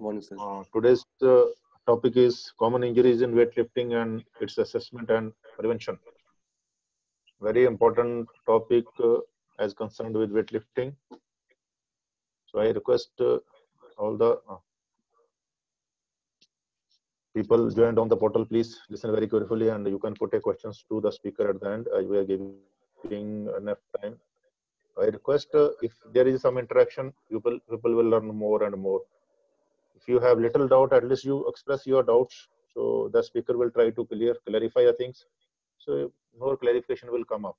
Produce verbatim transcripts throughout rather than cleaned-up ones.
Morning, sir. Uh, today's uh, topic is common injuries in weightlifting and its assessment and prevention. Very important topic uh, as concerned with weightlifting. So I request uh, all the uh, people joined on the portal, please listen very carefully, and you can put a questions to the speaker at the end. Uh, we are giving enough time. I request uh, if there is some interaction, people people will learn more and more. If you have little doubt, at least you express your doubts, so the speaker will try to clear clarify the things. So more clarification will come up.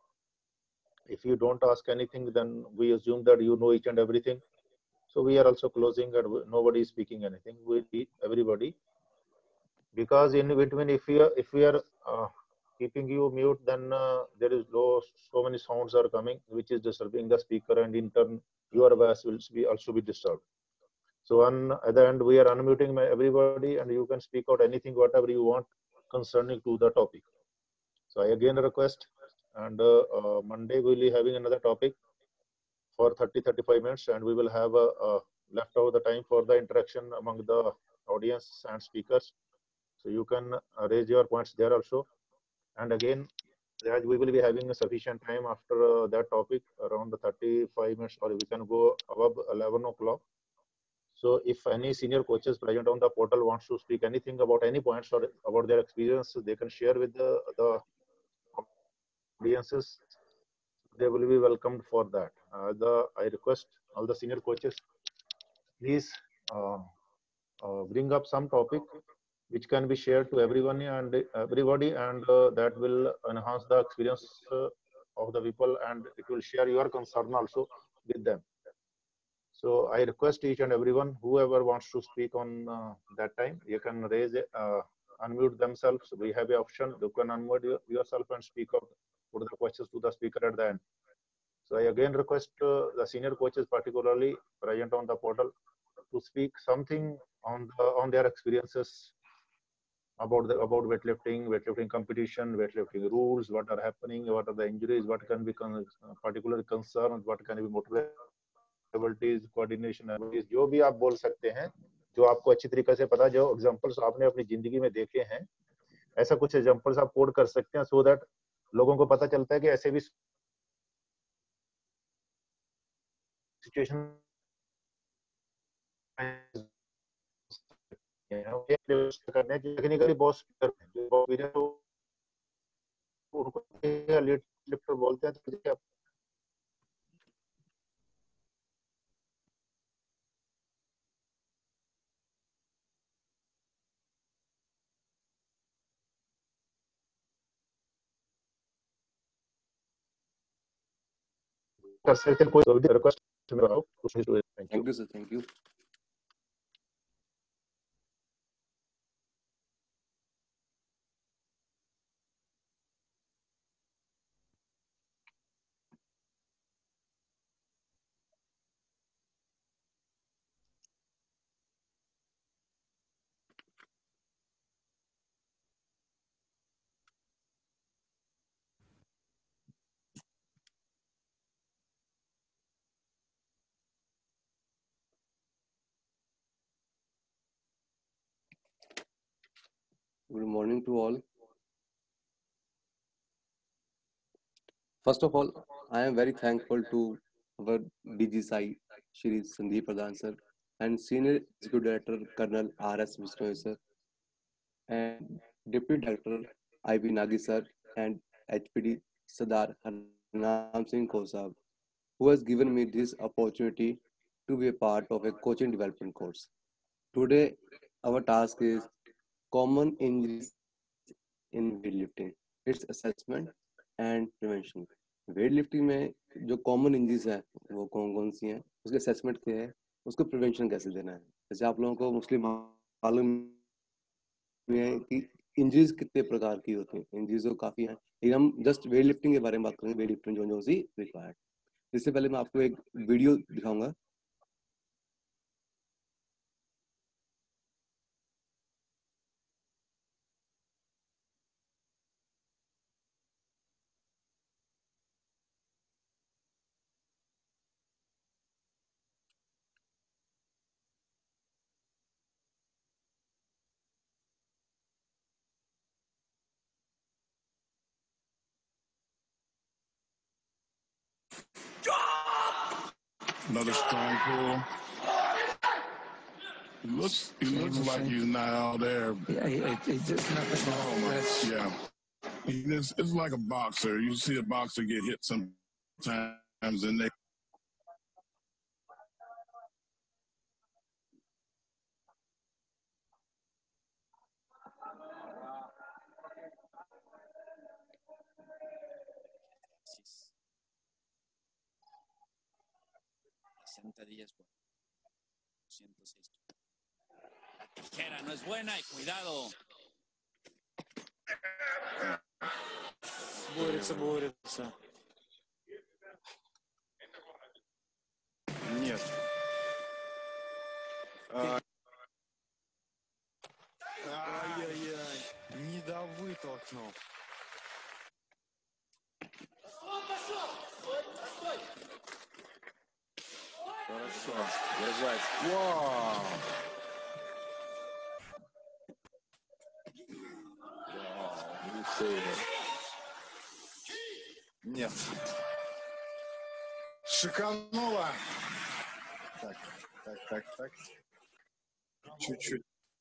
If you don't ask anything, then we assume that you know each and everything. So we are also closing and nobody is speaking anything. We need everybody, because in between, if we are if we are uh, keeping you mute, then uh, there is low, so many sounds are coming, which is disturbing the speaker, and in turn your voice will be also be disturbed. So on at the end, we are unmuting my everybody, and you can speak out anything, whatever you want concerning to the topic. So I again request, and uh, uh, Monday we will be having another topic for thirty thirty-five minutes, and we will have a, a left over the time for the interaction among the audience and speakers. So you can uh, raise your points there also. And again, as we will be having a sufficient time after uh, that topic, around the thirty-five minutes, or we can go above eleven o'clock. So if any senior coaches present on the portal wants to speak anything about any points or about their experience, they can share with the, the audiences. They will be welcomed for that. Uh, the I request all the senior coaches, please uh, uh, bring up some topic which can be shared to everyone and everybody, and uh, that will enhance the experience uh, of the people, and it will share your concern also with them. So I request each and everyone, whoever wants to speak on uh, that time, you can raise, uh, unmute themselves. We have an option. You can unmute yourself and speak out, put the questions to the speaker at the end. So I again request uh, the senior coaches, particularly present on the portal, to speak something on the, on their experiences about the about weightlifting, weightlifting competition, weightlifting rules, what are happening, what are the injuries, what can be con- particular concerns, what can be motor abilities, coordination abilities, जो भी आप बोल सकते हैं, जो आपको अच्छी तरीके से पता, जो एग्जांपल्स आपने अपनी जिंदगी में देखे हैं, ऐसा कुछ एग्जांपल्स आप कोड कर सकते हैं, सो दैट लोगों को पता चलता है कि ऐसे भी सिचुएशन करने टेक्निकली बहुत जो उनको लिफ्टर बोलते हैं, तो कर सकते हैं, कोई request thank you Thank you, sir. Thank you. Good morning to all. First of all, I am very thankful to our D G S I, Shri Sandeep Pradhan sir, and Senior Executive Director Colonel R S Vishnoy sir, and Deputy Director I B Nagi sir, and H P D Sardar Harnam Singh Kaur sahab, who has given me this opportunity to be a part of a coaching development course. Today, our task is common injuries in weightlifting, its assessment and prevention. Weight में जो common injuries है वो कौन कौन सी हैं, उसके assessment क्या है, उसको प्रिवेंशन कैसे देना है. जैसे आप लोगों को मोस्टली मालूम है कि इंजरीज कितने प्रकार की होती हैं, इंजरीज तो काफ़ी हैं, लेकिन हम जस्ट वेट लिफ्टिंग के बारे में बात करेंगे, वेट लिफ्टिंग जो जो सी रिक्वायर्ड. इससे पहले मैं आपको एक वीडियो दिखाऊंगा. Another strong pull. He looks, he looks like he's not all there. Yeah, he, it, it's just nothing. Oh my, That's, yeah. It's, it's like a boxer. You see a boxer get hit sometimes, and they. La tijera no es buena y cuidado. Борется, борется. Нет. А... Ай-яй-яй. Не довытолкнул. Хорошо. Держать. Вау. Вау. Нет. Шикануло. Так, так, так, так. Чуть-чуть.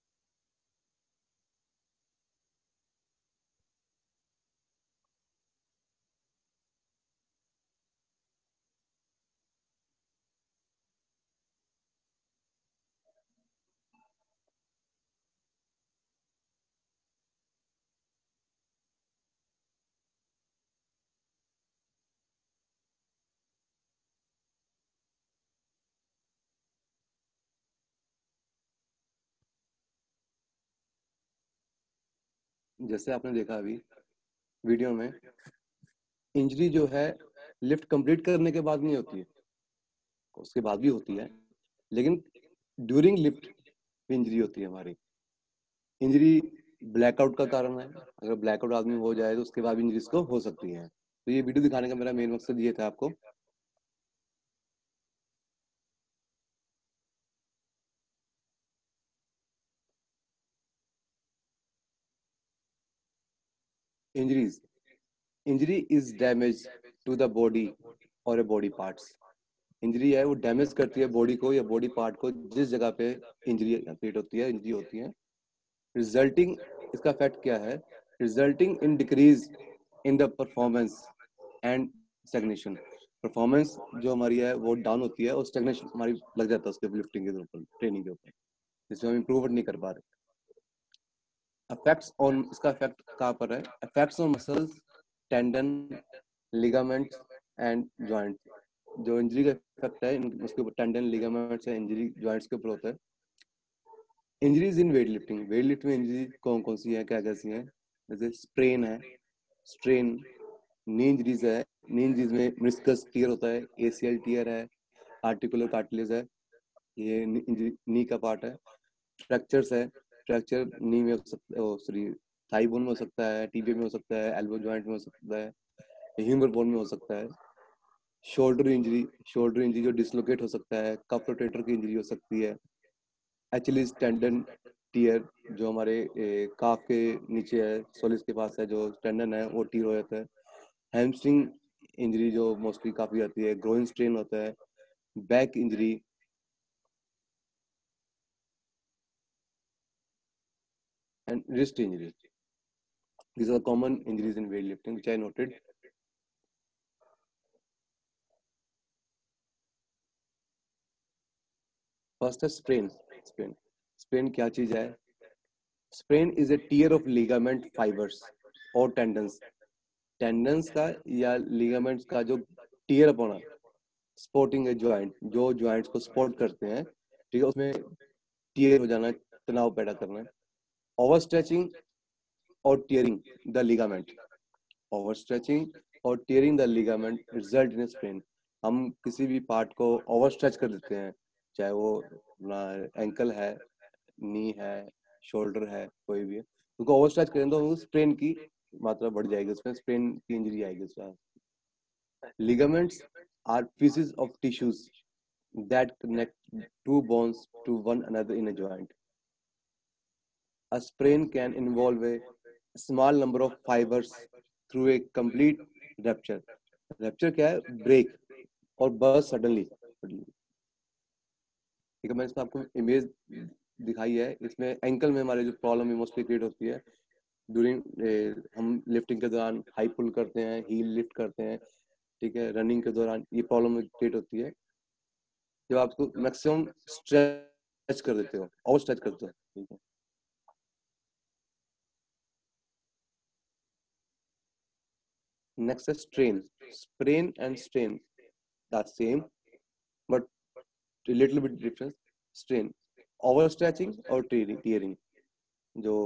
जैसे आपने देखा अभी video में, injury जो है lift complete करने के बाद नहीं होती है, उसके बाद भी होती है, लेकिन ड्यूरिंग लिफ्ट इंजरी होती है हमारी। इंजरी ब्लैकआउट का कारण है, अगर ब्लैकआउट आदमी हो जाए तो उसके बाद भी इंजरीज को हो सकती है। तो ये वीडियो दिखाने का मेरा मेन मकसद ये था आपको। Injuries injury is damage to the body और ए बॉडी पार्ट्स। इंजरी है वो डैमेज करती है बॉडी को या बॉडी पार्ट को, जिस जगह पे इंजरी क्रिएट होती है, इंजरी होती है। रिजल्टिंग, इसका इफेक्ट क्या है? Resulting in decrease in the performance and stagnation. Performance जो हमारी है वो डाउन होती है और स्टैग्नेशन हमारी लग जाता है उसके लिफ्टिंग के ऊपर, ट्रेनिंग के ऊपर, जिसमें हम इम्प्रूव नहीं कर पा रहे। इफेक्ट्स ऑन, इसका इफेक्ट कहाँ पर है? Effects on muscles, tendon, ligaments and joint. जो इंजरी का इफेक्ट है उसके ऊपर टेंडन, लिगामेंट्स या इंजरी जॉइंट्स के ऊपर होता है। Injuries in weight lifting, weight lift में इंजरी कौन कौन सी है, क्या कैसी है? जैसे स्प्रेन है, स्ट्रेन। नी इंजरीज है, नी इंजरीज में मेनिस्कस टियर होता है, एसीएल टियर है, आर्टिकुलर कार्टिलेज है, ये इंजरी नी का पार्ट है। फ्रैक्चर्स है, फ्रैक्चर नी में हो सकता है, सॉरी थाई बोन में हो सकता है, टीबिया में हो सकता है, एल्बो जॉइंट में हो सकता है, ह्यूमर बोन में हो सकता है। शोल्डर इंजरी, शोल्डर इंजरी जो डिसलोकेट हो सकता है, कफ रोटेटर की इंजरी हो सकती है। एचलीज टेंडन टियर जो हमारे काफ के नीचे है, सोलिस के पास है, जो टेंडन है वो टीयर हो जाता है। हैमस्ट्रिंग इंजरी जो मोस्टली काफी आती है, ग्रोइन स्ट्रेन होता है, back injury, and wrist injury. These are common injuries in weightlifting which I noted. First is sprain. Sprain. Sprain क्या चीज है? Sprain is a tear of ligament fibers or tendons. Tendons का या ligaments का जो tear up होना, supporting a joint, जो joints को support करते हैं, ठीक है, उसमें tear हो जाना, तनाव पैदा करना है। Overstretching or tearing the ligament. Overstretching or tearing the ligament result in a sprain. हम किसी भी पार्ट को ओवरस्ट्रेच कर देते हैं, चाहे वो अपना एंकल है, नी है, शोल्डर है, कोई भी है, उसको ओवरस्ट्रेच करें तो स्प्रेन की मात्रा बढ़ जाएगी, उसमें स्प्रेन की इंजरी आएगी उसमें। Ligaments are pieces of tissues that connect two bones to one another in a joint. A sprain can involve a small number of fibers through a complete rupture. Rupture क्या है? Break. और burst suddenly. ठीक है, मैंने इसमें आपको image दिखाई है। इसमें एंकल में हमारे जो प्रॉब्लम मोस्टली क्रिएट होती है ड्यूरिंग हम लिफ्टिंग के दौरान हाई पुल करते हैं, हील लिफ्ट करते हैं, ठीक है, रनिंग के दौरान ये प्रॉब्लम क्रिएट होती है जब आपको मैक्सिमम स्ट्रेच कर देते हो, ओवर स्ट्रेच करते हो। ठीक है, नेक्स्ट है strain. Sprain and strain the same but little bit difference. Strain over stretching और टीयरिंग। जो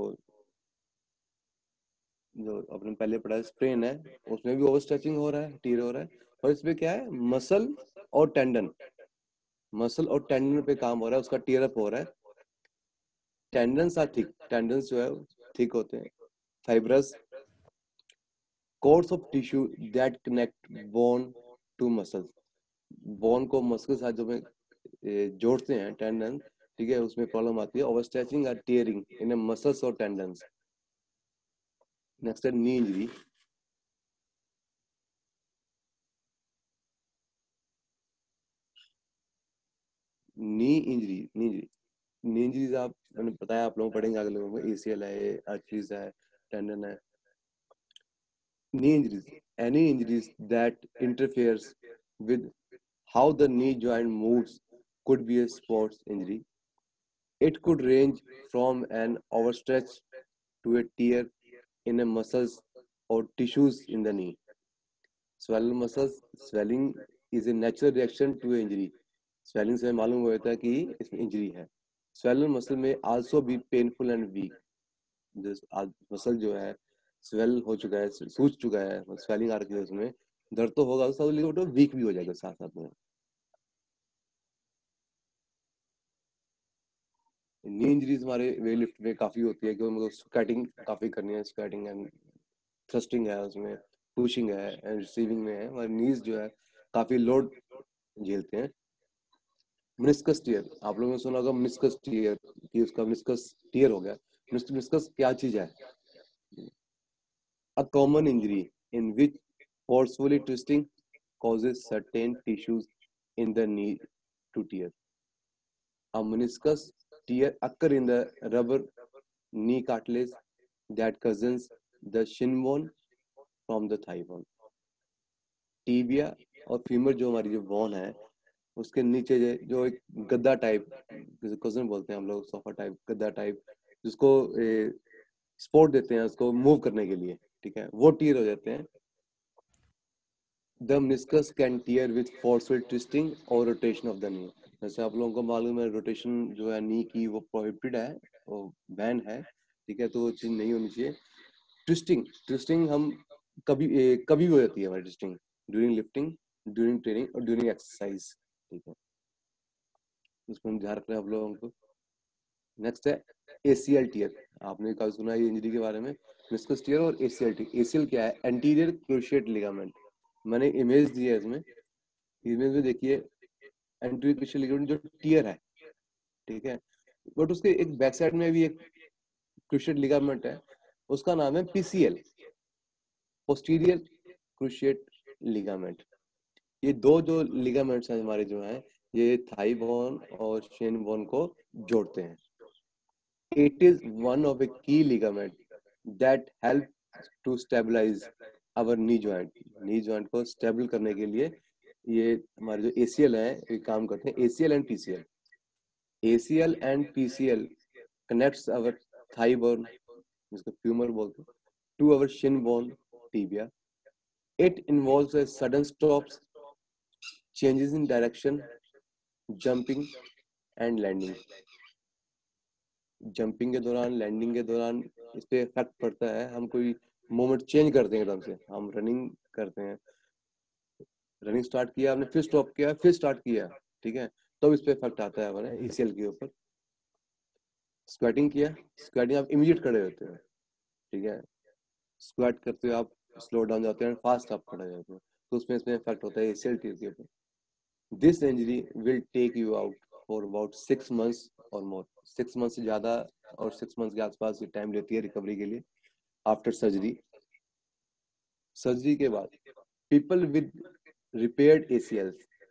जो अपने पहले पढ़ा है स्प्रेन है, उसमें भी ओवर स्ट्रेचिंग हो रहा है, टीयर हो रहा है, और इसमें क्या है, मसल और टेंडन, मसल और टेंडन पे काम हो रहा है, उसका टीयर अप हो रहा है। टेंडन्स आर थिक, टेंडन्स जो है थिक होते हैं, fibrous cords of tissue that connect bone to muscle। Bone को मसल के साथ जो में जोड़ते हैं टेंडन, ठीक है, उसमें प्रॉब्लम आती है ओवर स्ट्रेचिंग और टीयरिंग इन मसल्स और टेंडन्स। नेक्स्ट है knee injury. Knee injury knee injury knee injuries आप मैंने बताया, आप लोगों को पढ़ेंगे अगले लोगों को, एसीएल है, अचीज है, टेंडन है। Knee injuries, any injuries that interferes with how the knee joint moves could be a sports injury. It could range from an overstretch to a tear in a muscles or tissues in the knee. Swollen muscles, swelling is a natural reaction to an injury. Swelling से मालूम होता है कि इसमें injury है। Swollen muscle may also be painful and weak. Muscle जो है swell हो चुका है, सूज चुका है, स्वेलिंग आ रही है, उसमें दर्द तो होगा उसका, लेकिन वीक भी हो जाएगा साथ साथ में। नी इंजरीज हमारे वेट लिफ्ट में काफी होती है, क्योंकि मतलब स्क्वाटिंग काफी करनी है, स्क्वाटिंग एंड थ्रस्टिंग है, उसमें पुशिंग है एंड रिसीविंग में है, हमारे नीज जो है काफी लोड झेलते हैं। मेनिस्कस टियर, आप लोगों ने सुना होगा मेनिस्कस टियर, कि उसका मेनिस्कस टियर हो गया। मेनिस्कस क्या चीज है? A common injury in which forcefully twisting causes certain tissues in the knee to tear. A meniscus tear occur in the rubber knee cartilage that cushions the shin bone from the thigh bone. Tibia और femur जो हमारी जो bone है, उसके नीचे जो एक गद्दा टाइप, कजन बोलते हैं हम लोग, सोफा टाइप, गद्दा टाइप, जिसको सपोर्ट देते हैं उसको मूव करने के लिए, ठीक है, वो टीयर हो जाते हैं। The meniscus can tear with forceful twisting or rotation of the knee। जैसे आप लोगों को मालूम है, रोटेशन जो है नी की वो प्रोहिबिटेड है, वो बैन है, ठीक है, तो वो चीज नहीं होनी चाहिए। ट्विस्टिंग ट्विस्टिंग हम कभी ए, कभी हो जाती है हमारी twisting, during lifting, during training और ड्यूरिंग एक्सरसाइज, ठीक है, उसको ध्यान रखना है आप लोगों को। नेक्स्ट है एसीएल टीयर। आपने कल सुना है इंजरी के बारे में, मेनिस्कस टीयर और एसीएल टीयर। एसीएल क्या है? Anterior cruciate ligament. मैंने इमेज दी है इसमें, इमेज में देखिए एंटीरियर क्रूशिएट लिगामेंट जो टीयर है, ठीक है, बट उसके एक बैक साइड में भी एक क्रूशिएट लिगामेंट है, उसका नाम है पीसीएल, पोस्टीरियर क्रूशिएट लिगामेंट। ये दो जो लिगामेंट्स हैं हमारे जो हैं, ये थाई बोन और शेन बोन को जोड़ते हैं। It is one of a key ligament that help to stabilize our knee joint। knee joint को स्टेबल करने के लिए ये हमारे जो A C L है ये काम करते हैं। A C L and P C L, A C L and P C L connects our thigh bone, जिसको femur बोलते हैं, to our shin bone, tibia। It involves a sudden stops, changes in direction, jumping and landing। Jumping के दौरान, landing के दौरान इस पे effect पड़ता है। हम कोई मोमेंट चेंज करते हैं एकदम से, हम रनिंग करते हैं, रनिंग स्टार्ट किया आपने, फिर स्टॉप किया, फिर स्टार्ट किया, ठीक है, तो इस पे इफेक्ट आता है हमारे ईसीएल के ऊपर। स्क्वाटिंग किया, स्क्वाटिंग आप इमीडिएट खड़े होते हैं, ठीक है, स्क्वाट करते हो आप स्लो डाउन जाते हैं, फास्ट आप खड़े जाते हैं, तो उसमें इसमें इफेक्ट होता है एसीएल टीयर के ऊपर। This injury will take you out for about six months और मोर। सिक्स मंथ से ज्यादा और सिक्स मंथ के आसपास ये टाइम लेती है रिकवरी के लिए आफ्टर सर्जरी। सर्जरी के बाद पीपल विद रिपेयर्ड एसीएल,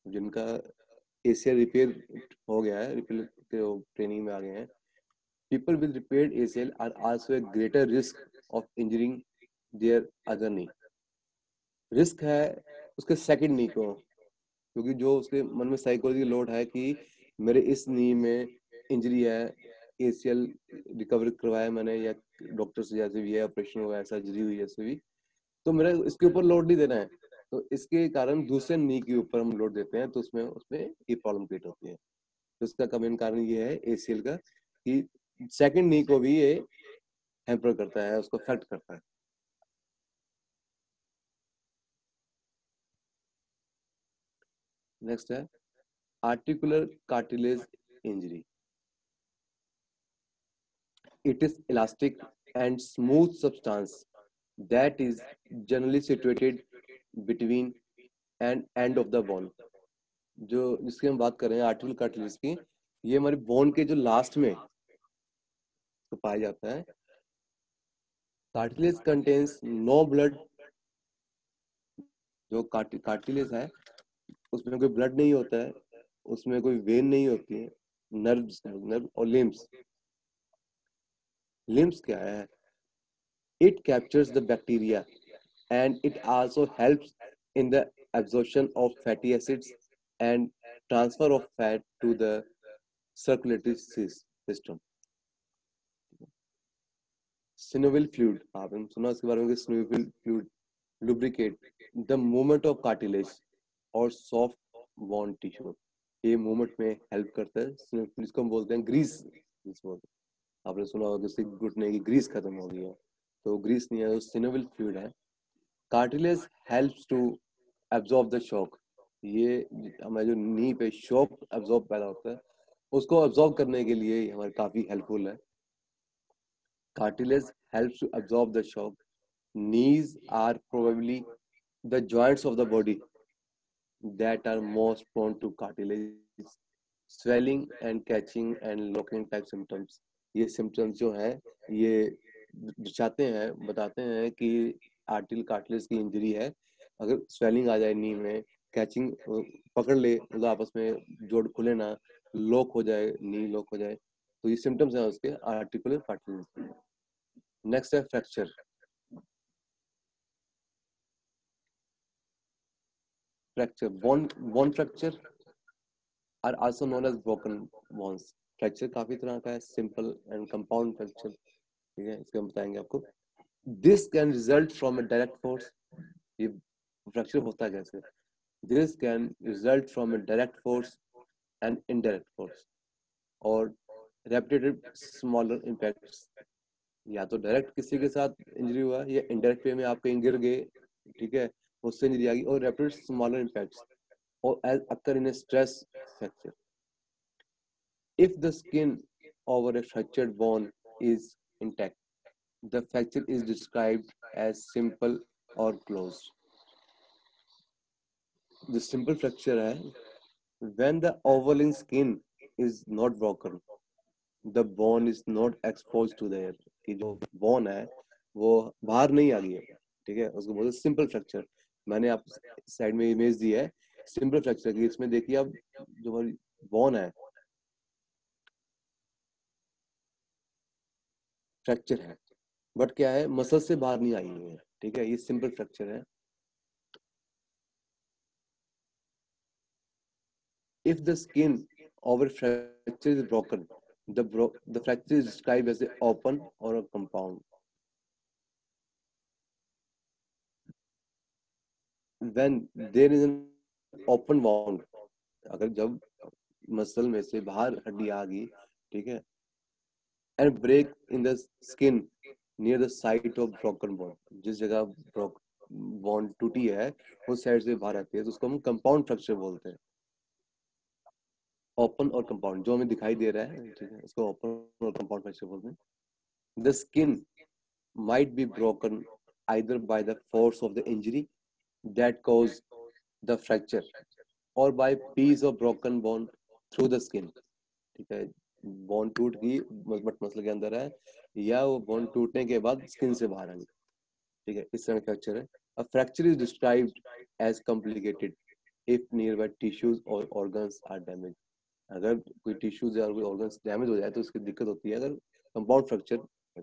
जिनका एसीएल रिपेयर हो गया है, रिपेयर के ट्रेनिंग में आ गए हैं, people with repaired A C L are also a greater risk of injuring their other knee. Risk है उसके सेकंड नी को, क्योंकि जो उसके मन में साइकोलॉजिकल लोड है कि मेरे इस नी में इंजरी है, एसीएल रिकवर करवाया मैंने या डॉक्टर से जैसे भी है ऑपरेशन हुआ है, सर्जरी हुई जैसे भी, तो मेरा इसके ऊपर लोड नहीं देना है, तो इसके कारण दूसरे नी के ऊपर हम लोड देते हैं, तो उसमें उसमें ये प्रॉब्लम क्रिएट होती है। तो इसका का मेन कारण ये है एसीएल का कि सेकंड नी को भी ये हैम्पर करता है, उसको अफेक्ट करता है। नेक्स्ट है articular cartilage injury. It is elastic and smooth substance that is generally situated between and end of the bone। जो जिसकी हम बात कर रहे हैं आर्टिकुलर कार्टिलेज की, ये हमारी बोन के जो लास्ट में तो पाया जाता है। कार्टिलेज कंटेन्स नो ब्लड, जो कार्टिलेज है उसमें कोई ब्लड नहीं होता है, उसमें कोई वेन नहीं होती है, नर्व्स नर्व और लिम्स। लिम्स क्या है? It captures the bacteria and it also helps in the absorption of fatty acids and transfer of fat to the circulatory system। synovial fluid, आपने सुना इसके बारे में कि synovial fluid lubricate the movement of cartilage और soft bone tissue। ये movement में help करता है। synovial fluid इसको हम बोलते हैं ग्रीस। आपने सुना होगा कि घुटने की ग्रीस खत्म हो गई है, तो ग्रीस नहीं है, वो सिनोवियल फ्लूइड है। Cartilage helps to absorb the shock. ये हमारे जो नी पे शॉक एब्जॉर्ब पैदा होता है, उसको एब्जॉर्ब करने के लिए हमारे काफी हेल्पफुल है। Cartilage helps to absorb the shock. Knees are probably the joints of the body that are most prone to cartilage swelling and catching and locking type symptoms. ये सिम्टम्स जो हैं ये दर्शाते हैं, बताते हैं कि आर्टिकुलर कार्टिलेज की इंजरी है। अगर स्वेलिंग आ जाए नी में, कैचिंग पकड़ ले, मतलब आपस में जोड़ खुले ना, लॉक हो जाए, नी लॉक हो जाए, तो ये सिम्टम्स हैं उसके आर्टिकुलर कार्टिलेज। नेक्स्ट है fracture. Fracture bone bone fracture are also known as broken bones. Fracture काफी तरह का है, सिंपल एंड कंपाउंड फ्रैक्चर, ठीक है, इसको हम बताएंगे आपको। This can result from a direct force. ये फ्रैक्चर होता कैसे? This can result from a direct force and indirect force और रेपिटेटिव स्मॉलर इम्पैक्ट्स। या तो डायरेक्ट किसी के साथ इंजरी हुआ या इनडायरेक्ट वे में आप कहीं गिर गए, ठीक है, उससे इंजरी आ गई, और रेपिटेड स्मॉलर इम्पैक्ट्स और as occur in a stress fracture. If the skin over a fractured bone is intact, the fracture is described as simple or closed. The simple fracture है when the overlying skin is not broken, the bone is not exposed to the air। कि जो bone है वो बाहर नहीं आ गई है, ठीक है, उसको बोलते हैं सिंपल फ्रैक्चर। मैंने आप साइड में इमेज दी है सिंपल फ्रैक्चर की, इसमें देखिए आप जो हमारी बोन है फ्रैक्चर है, बट क्या है, मसल से बाहर नहीं आई हुई है, ठीक है, ये सिंपल फ्रैक्चर है। If the skin over fracture is broken, the bro the fracture is described as an open or a compound। When there is an open wound, अगर जब मसल में से बाहर हड्डी आ गई, ठीक है, and break in the skin near the site of broken bone, जिस जगह बॉन्ड टूटी है उस साइड से बाहर आती है, तो उसको हम कंपाउंड फ्रैक्चर बोलते हैं। ओपन और कंपाउंड जो हमें दिखाई दे रहा है, ठीक है, इसको ओपन और कंपाउंड फ्रैक्चर बोलते हैं। The skin might be broken either by the force of the injury that caused the fracture or by piece of broken bone through the skin। ठीक है, बोन टूट गई बट मसल के अंदर है, या वो बोन टूटने के बाद स्किन से बाहर आ गई, ठीक है, इस तरह फ्रैक्चर है। A fracture is described as complicated if nearby tissues or organs are damaged. अगर कोई टिश्यूज या कोई ऑर्गन्स डैमेज हो जाए तो उसकी दिक्कत होती है अगर कंपाउंड फ्रैक्चर।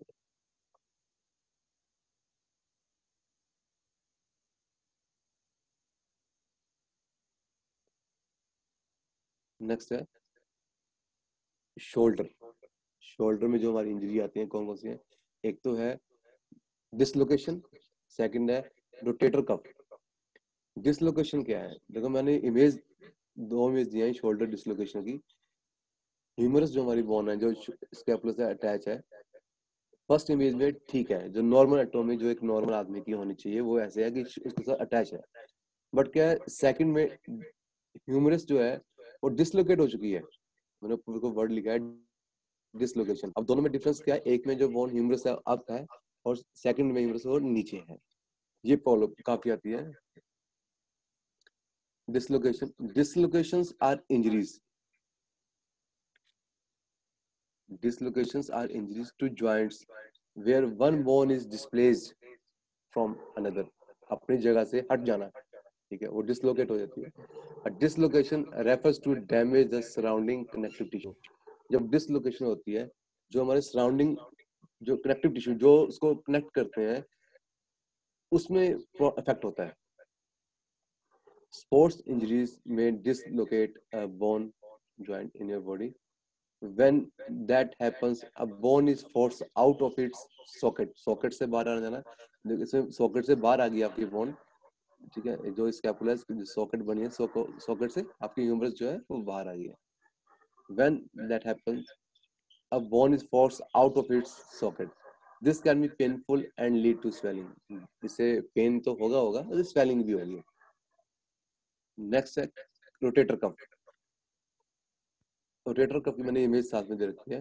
नेक्स्ट है शोल्डर। शोल्डर में जो हमारी इंजरी आती है कौन कौन सी है? एक तो है डिसलोकेशन, सेकंड है रोटेटर कफ। डिसलोकेशन क्या है? देखो मैंने इमेज दो इमेज दिया है शोल्डर डिसलोकेशन की। ह्यूमरस जो हमारी बोन है जो स्कैपुला से अटैच है, फर्स्ट इमेज में ठीक है, जो नॉर्मल एटोमी जो एक नॉर्मल आदमी की होनी चाहिए वो ऐसे है कि उसके साथ अटैच है। बट क्या है सेकंड में ह्यूमरस जो है वो डिसलोकेट हो चुकी है। मैंने ऊपर को वर्ड लिखा है डिसलोकेशन। अब दोनों में डिफरेंस क्या है? एक में जो बोन ह्यूमरस है अप है और सेकंड में ह्यूमरस वो नीचे है। ये प्रॉब्लम काफी आती है। Dislocation, dislocations are injuries. Dislocations are injuries to joints where one bone is displaced from another. अपनी जगह से हट जाना, ठीक है, वो डिसलोकेट हो जाती है। A dislocation refers to damage the surrounding connective tissue. जब डिसलोकेशन होती है जो हमारे सराउंडिंग जो कनेक्टिव टिश्यू जो उसको कनेक्ट करते हैं उसमें इफेक्ट होता है। Sports injuries may dislocate a bone joint in your body. When that happens, a bone is forced out of its socket. Socket से बाहर आ जाना, इसमें socket से बाहर आ गई आपकी bone, ठीक है, जो स्कैपुला जो socket बनी है, socket से आपकी ह्यूमरस जो है वो बाहर आ गई है। When that happens, a bone is forced out of its socket. This can be painful and lead to swelling. इससे पेन तो होगा होगा, swelling भी होगी। Next है rotator cuff. रोटेटर कफ की मैंने इमेज साथ में दे रखी है।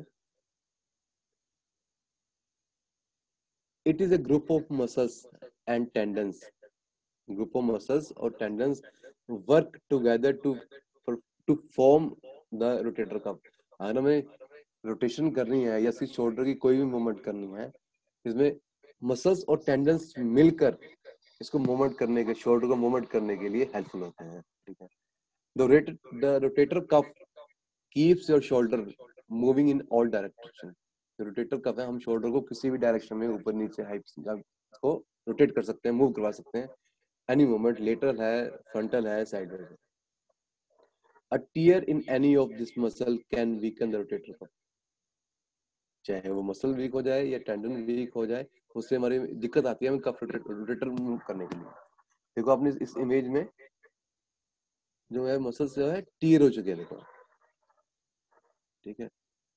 It is a group of muscles and tendons. Group of muscles और tendons work together to to form the rotator cuff. अगर हमें रोटेशन करनी है या सिर्फ शोल्डर की कोई भी मूवमेंट करनी है, इसमें मसल्स और टेंडन्स मिलकर इसको मूवमेंट करने के शोल्डर को मूवमेंट करने के लिए हेल्पफुल होते हैं, ठीक है। The rotator cuff keeps your shoulder moving in all direction. Rotator cuff है, हम शोल्डर को किसी भी डायरेक्शन में ऊपर नीचे हाइट को रोटेट कर सकते हैं, मूव करवा सकते हैं एनी मोमेंट, लेटरल है, फ्रंटल है, साइडवेज है। A tear in any of this muscle can weaken the rotator cuff. चाहे वो मसल वीक हो जाए या टेंडन वीक हो जाए, उससे हमारी दिक्कत आती है हमें कफ रोटेटर मूव करने के लिए। देखो आपने इस इमेज में जो है मसल्स जो है टीयर हो चुके हैं, देखो, ठीक है।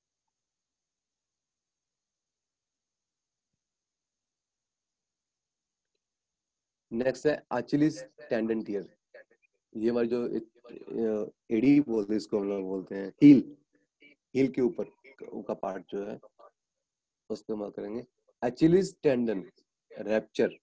नेक्स्ट है अचिलिस टेंडन टियर। ये हमारी जो एडी बोलते हैं, इसको हम लोग बोलते हैं हील, हील के ऊपर का पार्ट जो है उसको हम करेंगे। Achilles tendon rupture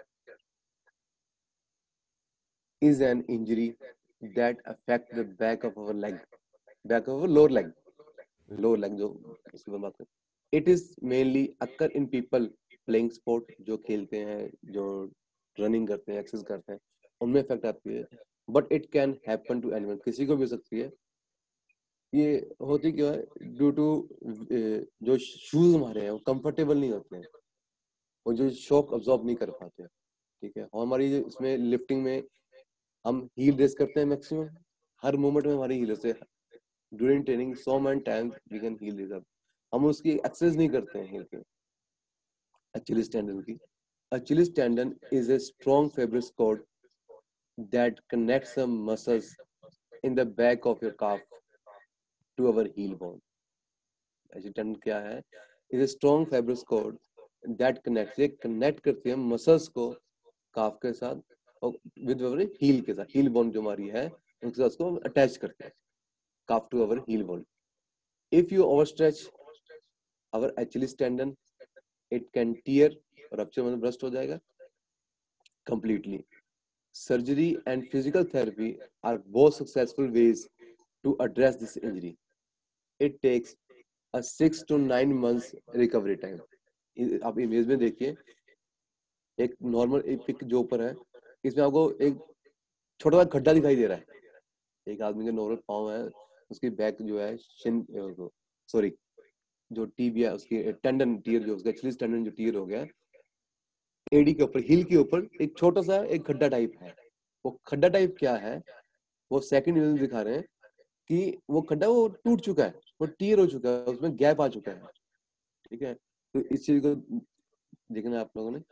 is an injury that affect the back of our leg, back of our lower leg, lower leg जो इसकी बात करें। It is mainly occur in people playing sport, जो खेलते हैं, जो रनिंग करते हैं, एक्सरसाइज करते हैं, उनमें इफेक्ट आती है। But it can happen to anyone, किसी को भी हो सकती है। ये होती क्यों है? ड्यू टू जो शूज हमारे हैं वो कंफर्टेबल नहीं होते हैं, वो जो शॉक अब्सॉर्ब नहीं कर पाते, ठीक है। और हमारी इसमें लिफ्टिंग में हम हील रेस करते हैं, मैक्सिमम हर मोमेंट में हमारी heel raise during training so many times we can heel raise. हम उसकी एक्सरसाइज नहीं करते हैं हील पे। अचिलिस टेंडन की, Achilles tendon is a strong fibrous cord that connects the muscles in the back of your calf to our heel bone. Achilles tendon क्या है? is a strong fibrous cord that connects, ये connect करती है muscles को काफ के साथ और with our heal के साथ, हील बोन जो हमारी है उनके साथ उसको अटैच करते हैं, calf to our heel bone. If you overstretch our Achilles tendon it can tear, rupture मतलब ब्रस्ट हो जाएगा completely. Surgery and physical therapy are both successful ways to address this injury. It takes a six to nine months recovery time. आप image में देखिए, एक normal एक pick जो ऊपर है, इसमें आपको एक छोटा सा खड्डा दिखाई दे रहा है, एक आदमी के नॉर्मल पाँव है, उसकी बैक जो है शिन सॉरी जो टीबिया उसकी टेंडन टीयर जो उसका एचलीस टेंडन जो टीयर हो गया एडी के ऊपर हील के ऊपर एक छोटा सा एक खड्डा टाइप है। वो खड्डा टाइप क्या है, वो सेकंड इमेज में दिखा रहे हैं कि वो खड्डा वो टूट चुका है, वो टीयर हो चुका है, उसमें गैप आ चुका है। ठीक है, तो इस चीज को देखना है आप लोगों ने।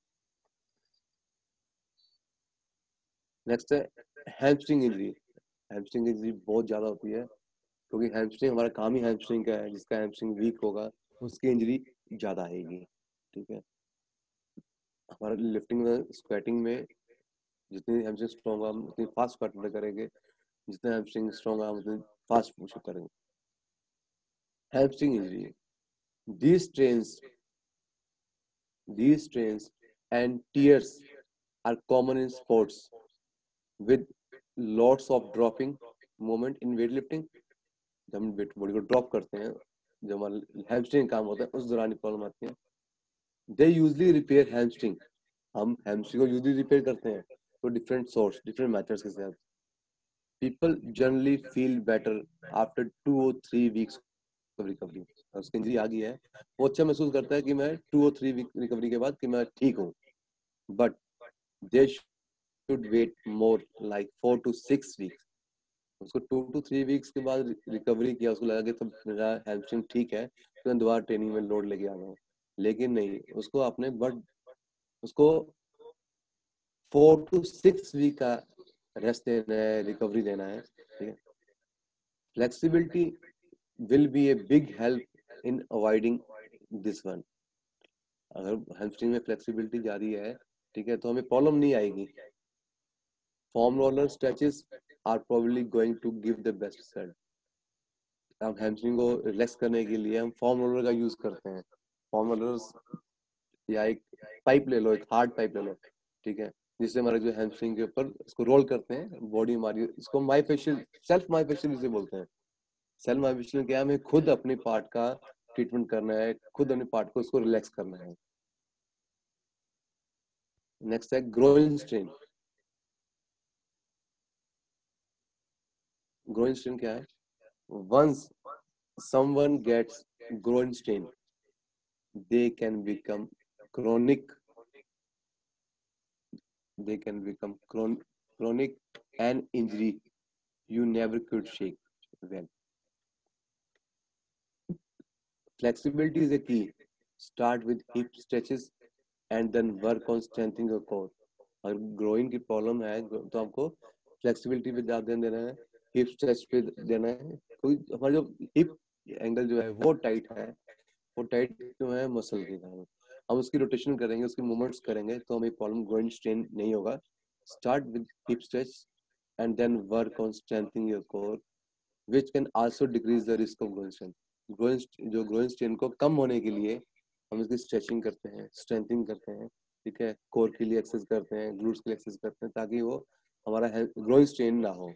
नेक्स्ट है हैमस्ट्रिंग इंजरी। हैमस्ट्रिंग इंजरी बहुत ज्यादा होती है क्योंकि हैमस्ट्रिंग हमारा काम ही हैमस्ट्रिंग का है, जिसका हैमस्ट्रिंग वीक होगा उसकी इंजरी ज्यादा आएगी। ठीक है, हमारा लिफ्टिंग में स्क्वाटिंग में जितनी हैमस्ट्रिंग स्ट्रॉन्ग हम उतनी फास्ट स्क्वाट करेंगे, जितना हैमस्ट्रिंग स्ट्रॉन्ग हम उतनी फास्ट पुशअप करेंगे। Hamstring injury, these strains these strains and tears are common in sports with lots of dropping moment in weightlifting। जब हम वेट बॉडी को ड्रॉप करते हैं, जब हमारा हैमस्ट्रिंग काम होता है उस दौरान प्रॉब्लम आती है। दे यूजली रिपेयर हैमस्ट्रिंग, हम हैमस्ट्रिंग को यूजली रिपेयर करते हैं तो डिफरेंट सोर्स डिफरेंट मेथड्स के साथ। People generally feel better after two और थ्री वीक्स रिकवरी। उसकी इंजरी आ गई है, वो अच्छा महसूस करता है कि मैं टू और थ्री वीक रिकवरी के बाद कि मैं ठीक हूँ, but they should wait more like four to six weeks. उसको टू टू थ्री वीक्स के बाद रिकवरी किया, उसको लगा कि तो मेरा हैमस्ट्रिंग ठीक है तो मैं दोबारा ट्रेनिंग में लोड लेके आ रहा हूँ, लेकिन नहीं, उसको आपने बट उसको फोर टू सिक्स वीक का रेस्ट देना है, रिकवरी देना है। ठीक है, flexibility will be a big help in avoiding this one। अगर हैमस्ट्रिंग में फ्लेक्सिबिलिटी जारी है, ठीक है, तो हमें प्रॉब्लम नहीं आएगी। Foam roller stretches are probably going to give the best result. हम हैमस्ट्रिंग को रिलैक्स करने के लिए हम फॉर्म रोलर का यूज करते हैं। फॉर्म रोलर या एक पाइप ले लो, एक हार्ड पाइप ले लो, ठीक है, जिससे हमारे जो हैमस्ट्रिंग के ऊपर इसको रोल करते हैं, बॉडी हमारी इसको माइफेशियल सेल्फ माइफेशियल इसे बोलते हैं। सेल्फ माइफेशियल क्या है, हमें खुद अपने पार्ट का ट्रीटमेंट करना है, खुद अपने पार्ट को इसको रिलैक्स करना है। नेक्स्ट है ग्रोइन स्ट्रेन। ग्रोइन स्ट्रेन क्या है? Once someone gets groin strain, they can become chronic they can become chron chronic and injury you never could shake well। Flexibility is a key। Start with hip stretches and then work on strengthening your core। अगर groin की problem है तो आपको flexibility पे ज्यादा ध्यान देना है, हिप स्ट्रेच पे देना है। कोई हमारा जो हिप एंगल जो है वो टाइट है, वो टाइट क्यों है? मसल के कारण। हम उसकी रोटेशन करेंगे, उसकी मूवमेंट्स करेंगे तो हमें प्रॉब्लम ग्रोइन स्ट्रेन नहीं होगा। Start with hip stretch and then work on strengthening your core which can also decrease the risk of groin strain. Groin जो ग्रोइन स्ट्रेन को कम होने के लिए हम इसकी स्ट्रेचिंग करते हैं, स्ट्रेंथिंग करते हैं, ठीक है, कोर के लिए एक्सरसाइज करते हैं, ग्लूट्स के लिए एक्सरसाइज करते हैं, ताकि वो हमारा ग्रोइन स्ट्रेन ना हो।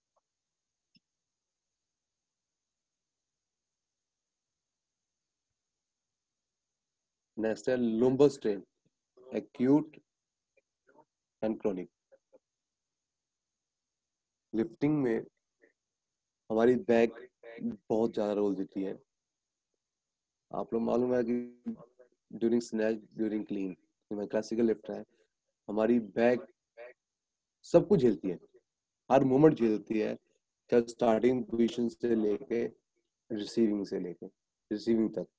नेक्स्ट है lumbar strain, acute and chronic. Lifting में हमारी बैक बहुत ज्यादा रोल देती है। आप लोग मालूम है कि during snatch, during clean, classical lift है, हमारी बैक सब कुछ झेलती है, हर मोमेंट झेलती है, चाहे स्टार्टिंग पोजीशन से लेके रिसीविंग से लेके रिसीविंग तक।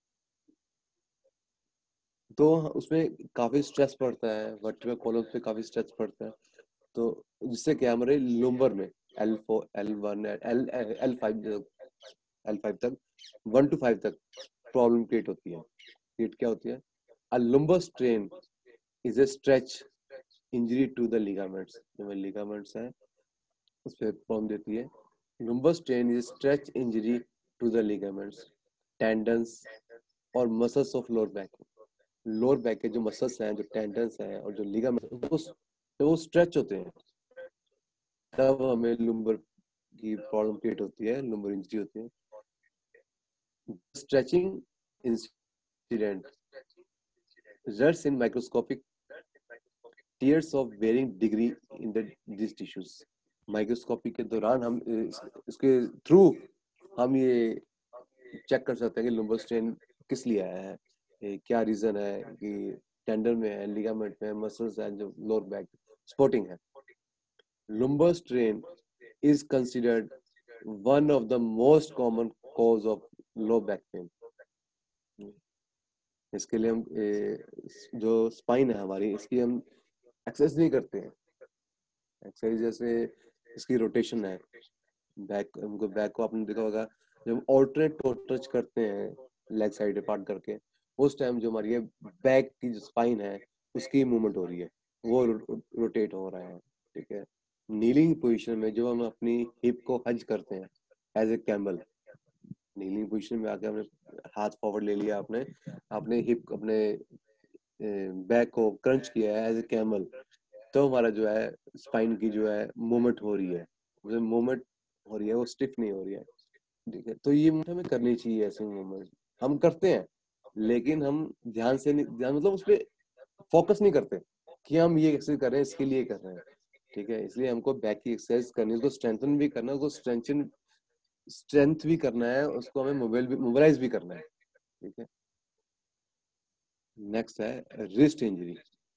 तो उसमें काफी स्ट्रेस पड़ता है, वर्टिब्रल कॉलम पे काफी स्ट्रेस पड़ता है, तो जिससे क्या हमारे लुम्बर में L four L one L L five L five तक वन टू फाइव तक प्रॉब्लम क्रिएट होती है। क्रिएट क्या होती है? A lumbar strain is a stretch injury to the ligaments. जो लिगामेंट्स है उस पर प्रॉब्लम देती है। Lumbar strain is stretch injury to the ligaments, tendons और muscles of lower back. Lower back के जो मसल्स हैं, जो टेंडन्स हैं और जो लिगामेंट्स वो वो स्ट्रेच होते हैं, तब हमें लुम्बर की प्रॉब्लम क्रिएट होती है, लुम्बर इंजरी होती है। Stretching incident results in microscopic tears of varying degree in the this tissues. Microscopy के दौरान हम इस, इसके थ्रू हम ये चेक कर सकते हैं कि लुम्बर स्ट्रेन किस लिए आया है, ये क्या रीजन है कि टेंडन में है, लिगामेंट में है, मसल्स है, जो लोअर बैक स्पोर्टिंग है। Lumbar strain is considered one of the most common cause of low back pain. इसके लिए हम ए, जो स्पाइन है हमारी, इसकी हम एक्सरसाइज नहीं करते हैं। एक्सरसाइज जैसे इसकी रोटेशन है, बैक हमको बैक को आपने देखा होगा जब हम ऑल्टरनेट टच करते हैं लेग साइड पार्ट करके, उस टाइम जो हमारी बैक की जो स्पाइन है उसकी मूवमेंट हो रही है, वो रोटेट हो रहा है। ठीक है, नीलिंग पोजीशन में जब हम अपनी हिप को हज करते हैं as a camel, kneeling position में आके हमने हाथ फॉरवर्ड ले लिया, आपने अपने हिप अपने बैक को क्रंच किया है एज ए कैमल, तो हमारा जो है स्पाइन की जो है मूवमेंट हो रही है, जो मूवमेंट हो रही है वो स्टिफ नहीं हो रही है। ठीक है, तो ये हमें करनी चाहिए ऐसे मूवमेंट, हम करते हैं लेकिन हम ध्यान से नहीं, ध्यान मतलब उस पर फोकस नहीं करते कि हम ये एक्सरसाइज कर रहे हैं इसके लिए कर रहे हैं। ठीक है, इसलिए हमको बैक की एक्सरसाइज करनी है, उसको स्ट्रेंथन भी करना है, उसको स्ट्रेंथन स्ट्रेंथ भी करना है, उसको हमें मोबाइल भी मोबिलाइज भी करना है। ठीक है, नेक्स्ट है रिस्ट इंजरी।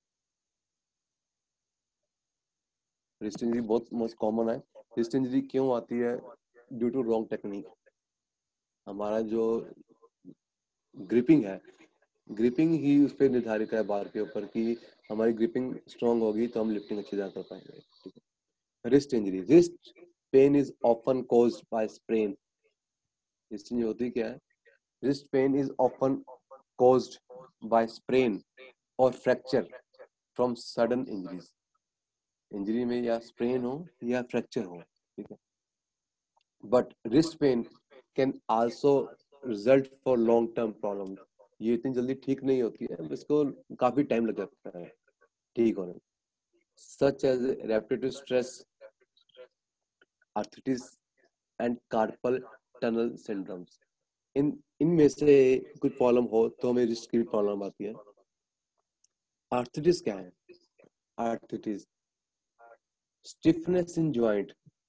रिस्ट इंजरी बहुत मोस्ट कॉमन है। रिस्ट इंजरी क्यों आती है? Due to wrong technique. हमारा जो ग्रिपिंग है, ग्रिपिंग ही उस पर निर्धारित है बार के ऊपर कि हमारी ग्रिपिंग स्ट्रांग होगी तो हम लिफ्टिंग अच्छी तरह कर पाएंगे। ठीक है, wrist injury, wrist pain is often caused by sprain. Wrist injury होती क्या है? Wrist pain is often caused by sprain और fracture from sudden injuries. Injury में या स्प्रेन हो या फ्रैक्चर हो। ठीक है, but wrist pain can also result for long term problem. ये इतनी जल्दी ठीक नहीं होती है, इसको काफी टाइम लग जाता है ठीक होने, such as repetitive stress, arthritis and carpal tunnel syndromes. इन इनमें से कुछ प्रॉब्लम हो तो हमें रिस्ट की प्रॉब्लम आती है। आर्थराइटिस क्या है? आर्थराइटिस स्टिफनेस इन जॉइंट,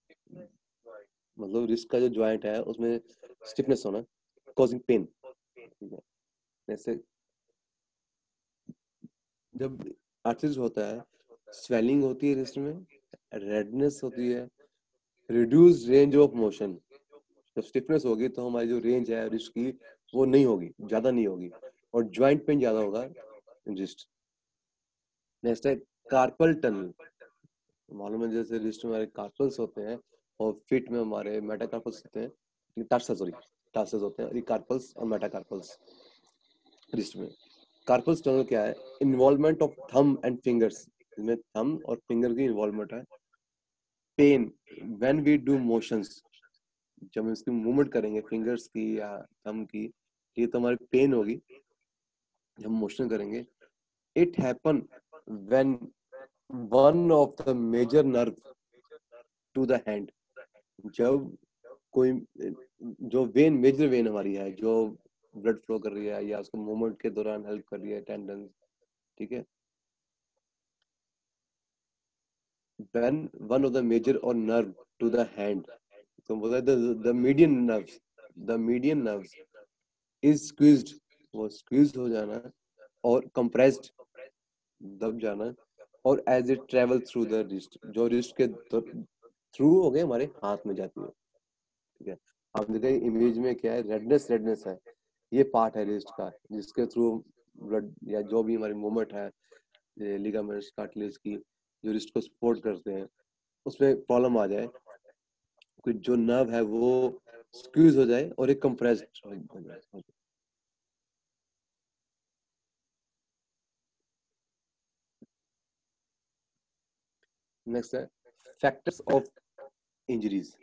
मतलब रिस्ट का जो जॉइंट है उसमें स्टिफनेस होना, कॉजिंग पेन। ठीक है, जैसे जब आर्थराइटिस होता है, स्वेलिंग होती है रिस्ट में, रेडनेस होती है, रिड्यूस रेंज ऑफ मोशन। जब स्टिफनेस होगी तो हमारी जो रेंज है रिस्ट की वो नहीं होगी, ज्यादा नहीं होगी, और ज्वाइंट पेन ज्यादा होगा रिस्ट। नेक्स्ट है कार्पल टनल। मालूम है जैसे रिस्ट में हमारे कार्पल्स होते हैं और फीट में हमारे मेटाकार्पल्स होते हैं, टार्सस सॉरी टार्सस होते हैं, कार्पल्स और मेटाकार्पल्स रिस्ट में। कार्पल्स टनल क्या है? Involvement of thumb and fingers, इसमें थंब और फिंगर की इन्वॉल्वमेंट है। Pain when we do motions, जब हम इसकी मूवमेंट करेंगे फिंगर्स की या थंब की, ये तो हमारी पेन होगी जब हम मोशन करेंगे। It happen when one of the major nerve to the hand, जब कोई जो वेन मेजर वेन हमारी है जो ब्लड फ्लो कर रही है या उसको मूवमेंट के दौरान हेल्प कर रही है, टेंडन। ठीक है, when one of the major or nerve to the hand, तो बोला the the median nerves, the median nerves is squeezed, वो squeezed हो जाना और compressed दब जाना, और as it travel through the wrist, जो wrist के थ्रू हो गए हमारे हाथ में जाती है। ठीक है, आप देखें इमेज में क्या है, रेडनेस रेडनेस है, ये पार्ट है रिस्ट का जिसके थ्रू ब्लड या जो भी हमारी मूवमेंट है, लिगामेंट्स कार्टिलेज की जो रिस्ट को सपोर्ट करते हैं, उसमें प्रॉब्लम आ जाए, कोई जो नर्व है वो स्क्वीज हो जाए और एक कंप्रेस्ड हो जाए। नेक्स्ट है factors of injuries.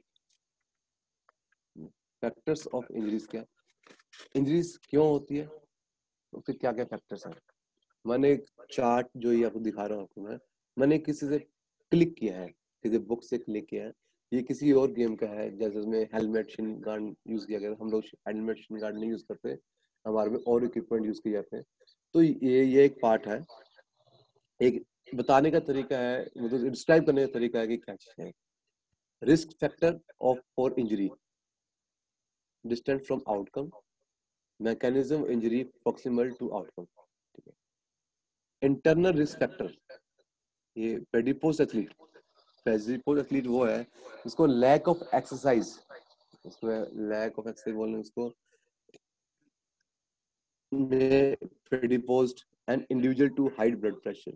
Factors of injuries क्या? इंजरीज क्यों होती है, उसके क्या क्या फैक्टर्स हैं? मैंने एक चार्ट जो ये आपको दिखा रहा हूँ आपको, मैं मैंने किसी से क्लिक किया है, किसी बुक से क्लिक किया है, ये किसी और गेम का है, जैसे उसमें हेलमेट शिन गार्ड यूज किया गया। हम लोग हेलमेट शिन गार्ड नहीं यूज करते, हमारे में और इक्विपमेंट यूज किए जाते हैं। तो ये ये एक पार्ट है, एक बताने का तरीका है, मतलब डिस्क्राइब करने का तरीका है कि क्या चीज है। Risk factor of for injury, distant from outcome, mechanism injury proximal to outcome. ठीक है। इंटरनल रिस्क फैक्टर, ये प्रेडिपोज एथलीट, प्रेडिपोज एथलीट वो है उसको लैक ऑफ एक्सरसाइज, उसको लैक ऑफ एक्सरसाइज बोलने उसको में predisposed an individual to high blood pressure।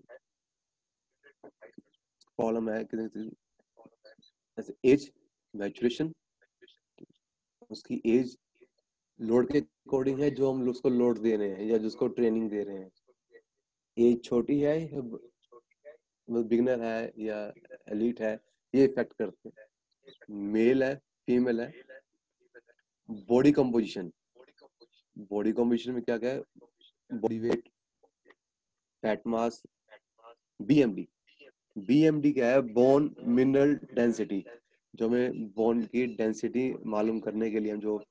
Problem है कि जैसे एज, मैचुरेशन, उसकी एज लोड के अकॉर्डिंग है जो हम उसको लोड दे रहे हैं या जिसको ट्रेनिंग दे रहे हैं। एज छोटी है, बिगिनर है या एलीट है, ये इफेक्ट करते हैं। मेल है, फीमेल है। बॉडी कंपोजिशन, बॉडी कंपोजिशन में क्या क्या है, body weight, fat mass, BMD. BMD क्या है, बोन मिनरल डेंसिटी, जो हमें बोन की डेंसिटी मालूम करने के लिए हम जो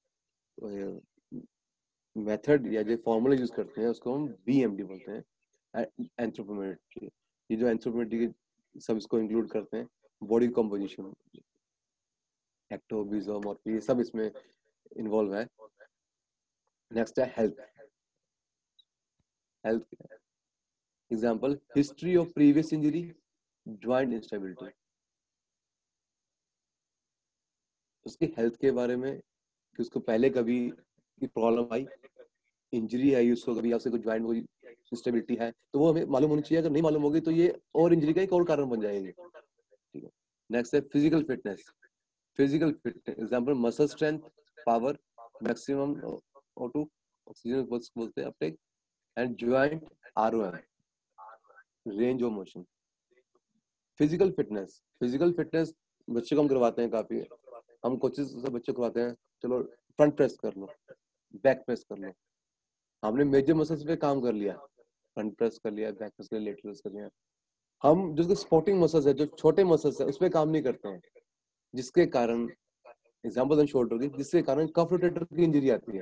मेथड या जो फॉर्मूला यूज करते हैं उसको हम बीएमडी बोलते हैं, एंथ्रोपोमेट्री। ये जो एंथ्रोपोमेट्री सब इसको इंक्लूड करते हैं। बॉडी कंपोजिशन, एक्टो, मेसोमॉर्फी, ये सब इसमें इन्वॉल्व है। नेक्स्ट है health. Health example, history of previous injury, joint instability. उसकी हेल्थ के बारे में कि उसको पहले कभी प्रॉब्लम आई, इंजरी आई, उसको कभी आपसे कोई ज्वाइंट कोई इंस्टेबिलिटी है, तो वो हमें मालूम होनी चाहिए। अगर नहीं मालूम होगी तो ये और इंजरी का एक और कारण बन जाएगी। ठीक है। नेक्स्ट है physical fitness. Physical fitness example, muscle strength, power, maximum O two oxygen बोलते हैं uptake, and joint ROM, range of motion. Physical fitness, physical fitness बच्चे को हम करवाते हैं काफी, हम कोचेस से बच्चे करवाते हैं, चलो फ्रंट प्रेस कर लो, बैक प्रेस कर लो। हमने मेजर मसल्स पे काम कर लिया, फ्रंट प्रेस कर लिया, बैक प्रेस कर लिया, लेटरल प्रेस कर लिया। हम जो स्पोर्टिंग मसल्स है, जो छोटे मसल्स है, उस पे काम नहीं करते हैं, जिसके कारण एग्जांपल शोल्डर की, जिसके कारण कफ रोटेटर की इंजरी आती है।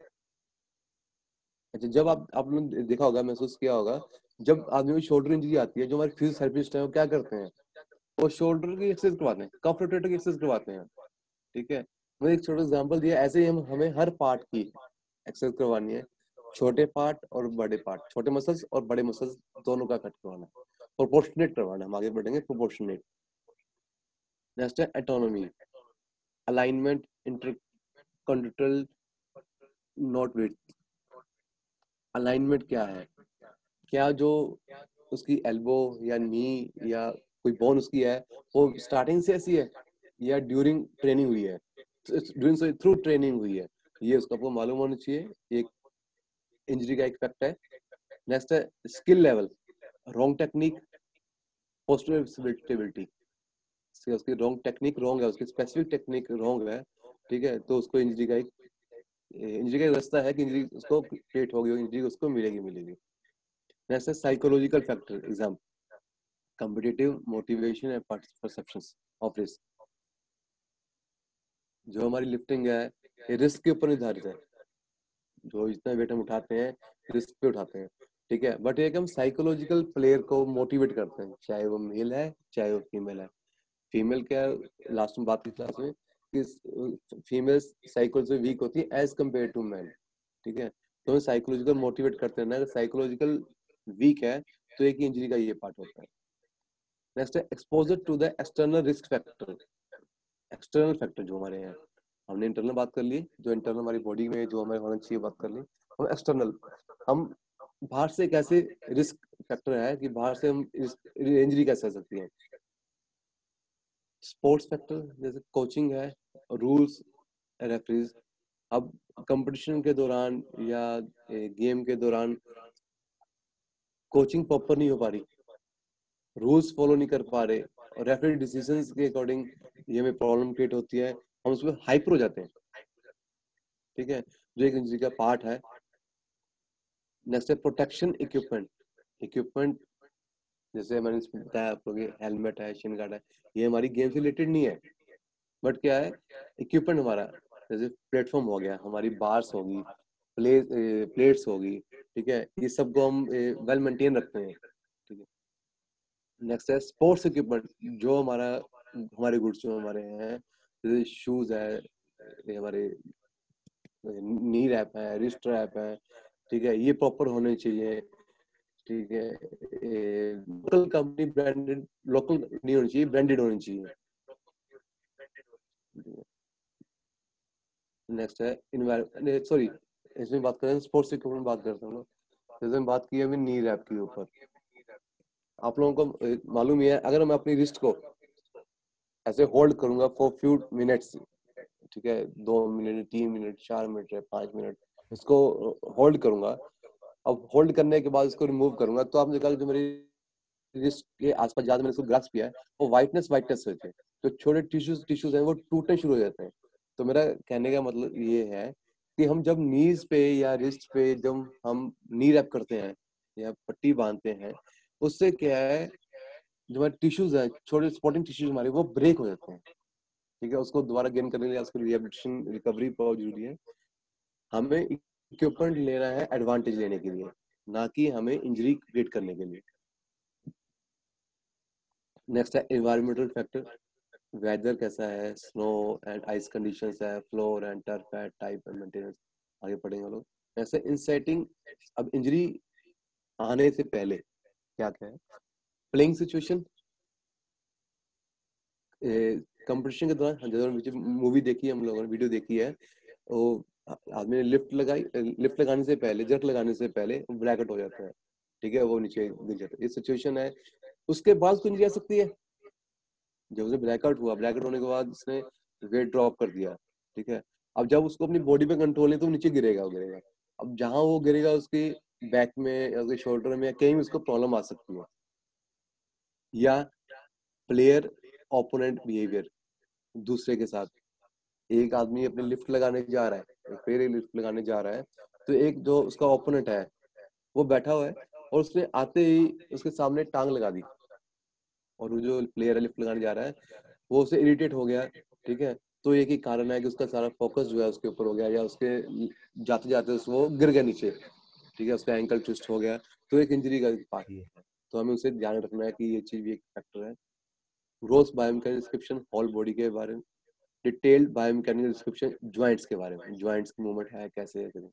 अच्छा, जब आप आप लोग देखा होगा, महसूस किया होगा, जब आदमी को शोल्डर इंजरी आती है, जो हमारे फिजियोथेरेपिस्ट हैं वो क्या करते हैं, वो शोल्डर की एक्सरसाइज करवाते हैं, कफ रोटेटर की एक्सरसाइज करवाते हैं। ठीक है। मैंने एक छोटा एग्जांपल दिया, ऐसे ही हम हमें हर पार्ट की एक्सरसाइज करवानी है, छोटे पार्ट और बड़े पार्ट, छोटे मसल्स और बड़े मसल्स दोनों का कट करवाना है, प्रोपोर्शनेट करवाना है। हम आगे बढ़ेंगे, प्रोपोर्शनेट। नेक्स्ट है anatomy, alignment, intercontinental notch width. Alignment क्या है, क्या जो उसकी एल्बो या नी या कोई बोन उसकी है वो स्टार्टिंग से ऐसी है या ड्यूरिंग ट्रेनिंग हुई है, ड्यूरिंग थ्रू ट्रेनिंग हुई है, ये उसको आपको मालूम होना चाहिए। एक इंजरी का एक फैक्ट है। नेक्स्ट है skill level, wrong technique, postural stability. उसकी रॉन्ग टेक्निक रॉन्ग है, उसकी स्पेसिफिक टेक्निक रॉन्ग है, ठीक है, तो उसको इंजरी का एक इंजरी का एक रास्ता है कि इंजरी उसको क्रिएट होगी, इंजरी उसको मिलेगी मिलेगी नेक्स्ट है psychological factor, example competitive motivation and perceptions of risk. जो हमारी लिफ्टिंग है ये रिस्क के ऊपर निर्धारित है, जो जितना वेट हम उठाते हैं रिस्क पे उठाते हैं, ठीक है। बट ये कि हम साइकोलॉजिकल प्लेयर को मोटिवेट करते हैं, चाहे वो मेल है चाहे वो फीमेल है। फीमेल क्या, लास्ट में बात की क्लास में कि फीमेल साइकोलॉजी वीक होती है एज कम्पेयर टू मैन, ठीक है। तो हम साइकोलॉजिकल मोटिवेट करते हैं ना, अगर साइकोलॉजिकल वीक है तो एक इंजरी का ये पार्ट होता है। नेक्स्ट है exposure to the external risk factor. External factor जो हमारे हैं, हमने इंटरनल बात कर ली, जो इंटरनल हमारी बॉडी में जो हमारे होना चाहिए बात कर ली। हम एक्सटर्नल, हम बाहर से कैसे रिस्क फैक्टर है कि बाहर से हम इंजरी कैसे आ सकती है। स्पोर्ट्स फैक्टर जैसे कोचिंग है, रूल्स, रेफरीज। अब कंपटीशन के दौरान या गेम के दौरान कोचिंग प्रॉपर नहीं हो पा रही, रूल्स फॉलो नहीं कर पा रहे और रेफरी डिसीजंस के अकॉर्डिंग ये हमें प्रॉब्लम क्रिएट होती है, हम उसमें हाइपर हो जाते हैं, ठीक है, जो एक इंजरी का पार्ट है। नेक्स्ट है प्रोटेक्शन इक्विपमेंट। इक्विपमेंट जैसे मैंने बताया आपको कि हेलमेट है, शिन गार्ड है, ये हमारी गेम से रिलेटेड नहीं है, बट क्या है इक्विपमेंट हमारा, जैसे प्लेटफॉर्म हो गया, हमारी बार्स होगी, प्ले प्लेट्स होगी, ठीक है, ये सबको हम वेल मेंटेन रखते हैं, ठीक है। नेक्स्ट है स्पोर्ट्स इक्विपमेंट, जो हमारा हमारे गुड्स जो हमारे हैं, जैसे शूज है, ये हमारे नी रैप है, रिस्ट रैप है, ठीक है, ये प्रॉपर होने चाहिए, ठीक है, लोकल कंपनी ब्रांडेड, लोकल नहीं होनी चाहिए, ब्रांडेड होनी चाहिए। नेक्स्ट है इन्वायरमेंट, सॉरी इसमें बात करें स्पोर्ट्स इक्विपमेंट बात करते हैं हम लोग, जैसे हम बात की अभी नी रैप के ऊपर, आप लोगों को अ, मालूम ही है, अगर मैं अपनी रिस्ट को ऐसे होल्ड करूंगा फॉर फ्यू मिनट्स, ठीक है, दो मिनट, तीन मिनट, चार मिनट है, पांच मिनट, इसको होल्ड करूंगा। अब होल्ड करने के बाद इसको रिमूव करूंगा, तो आपने देखा कि जो मेरी रिस्ट के आसपास ज्यादा मैंने इसको ग्रास्प किया है, वो व्हाइटनेस व्हाइटनेस होते हैं, जो छोटे टिश्यूज टिश्यूज हैं वो टूटने शुरू हो जाते हैं। तो मेरा कहने का मतलब ये है कि हम जब नीज पे या रिस्ट पे जब हम नी रैप करते हैं या पट्टी बांधते हैं, उससे क्या है, जो हमारे टिश्यूज है, छोटे स्पॉटिंग टिश्यूज हमारे, वो ब्रेक हो जाते हैं, ठीक है, उसको दोबारा गेन करने के लिए उसको रिहेबिलिटेशन रिकवरी बहुत जरूरी है। हमें इक्विपमेंट लेना है एडवांटेज लेने के लिए, ना कि हमें इंजरी क्रिएट करने के लिए। नेक्स्ट है एनवायरमेंटल फैक्टर, वेदर कैसा है, स्नो एंड आइस कंडीशंस है, फ्लोर एंड टर्फ है, टाइप एंड मेंटेनेंस, आगे पढ़ेंगे हम लोग। ऐसे इंसेटिंग, अब इंजरी आने से पहले क्या क्या है, प्लेइंग सिचुएशन, कंपटीशन के दौरान, जब मूवी देखी है हम लोगों ने, वीडियो देखी है, वो आदमी ने लिफ्ट लगाई, लिफ्ट लगाने से पहले, जर्क लगाने से पहले ब्लैकआउट हो जाता है, ठीक है, वो नीचे गिर जाता है, ये सिचुएशन है। उसके बाद कुछ नहीं जा सकती है, जब उसे ब्लैकआउट हुआ, ब्लैकआउट होने के बाद उसने वेट ड्रॉप कर दिया, ठीक है, अब जब उसको अपनी बॉडी पे कंट्रोल है तो नीचे गिरेगा, वो गिरेगा, अब जहां वो गिरेगा उसकी बैक में या उसके शोल्डर में या कहीं भी उसको प्रॉब्लम आ सकती है। या प्लेयर ओपोनेंट बिहेवियर दूसरे के साथ, एक आदमी अपने लिफ्ट लगाने जा रहा है, एक प्लेयर लिफ्ट लगाने जा रहा है, तो एक जो उसका ओपोनेंट है वो बैठा हुआ है और उसने आते ही उसके सामने टांग लगा दी, और वो जो प्लेयर है लिफ्ट लगाने जा रहा है वो उससे इरिटेट हो गया, ठीक है, तो एक ही कारण है कि उसका सारा फोकस जो है उसके ऊपर हो गया, या उसके जाते जाते वो गिर गया नीचे, ठीक है, उसका एंकल ट्विस्ट हो गया, तो एक इंजरी का पार्ट ये है। तो हमें उसे ध्यान रखना है कि ये चीज भी एक फैक्टर है। Growth biomechanical description whole body के बारे में, डिटेल्ड बायोमैकेनिकल डिस्क्रिप्शन ज्वाइंट्स के बारे में, ज्वाइंट्स की मूवमेंट है कैसे है।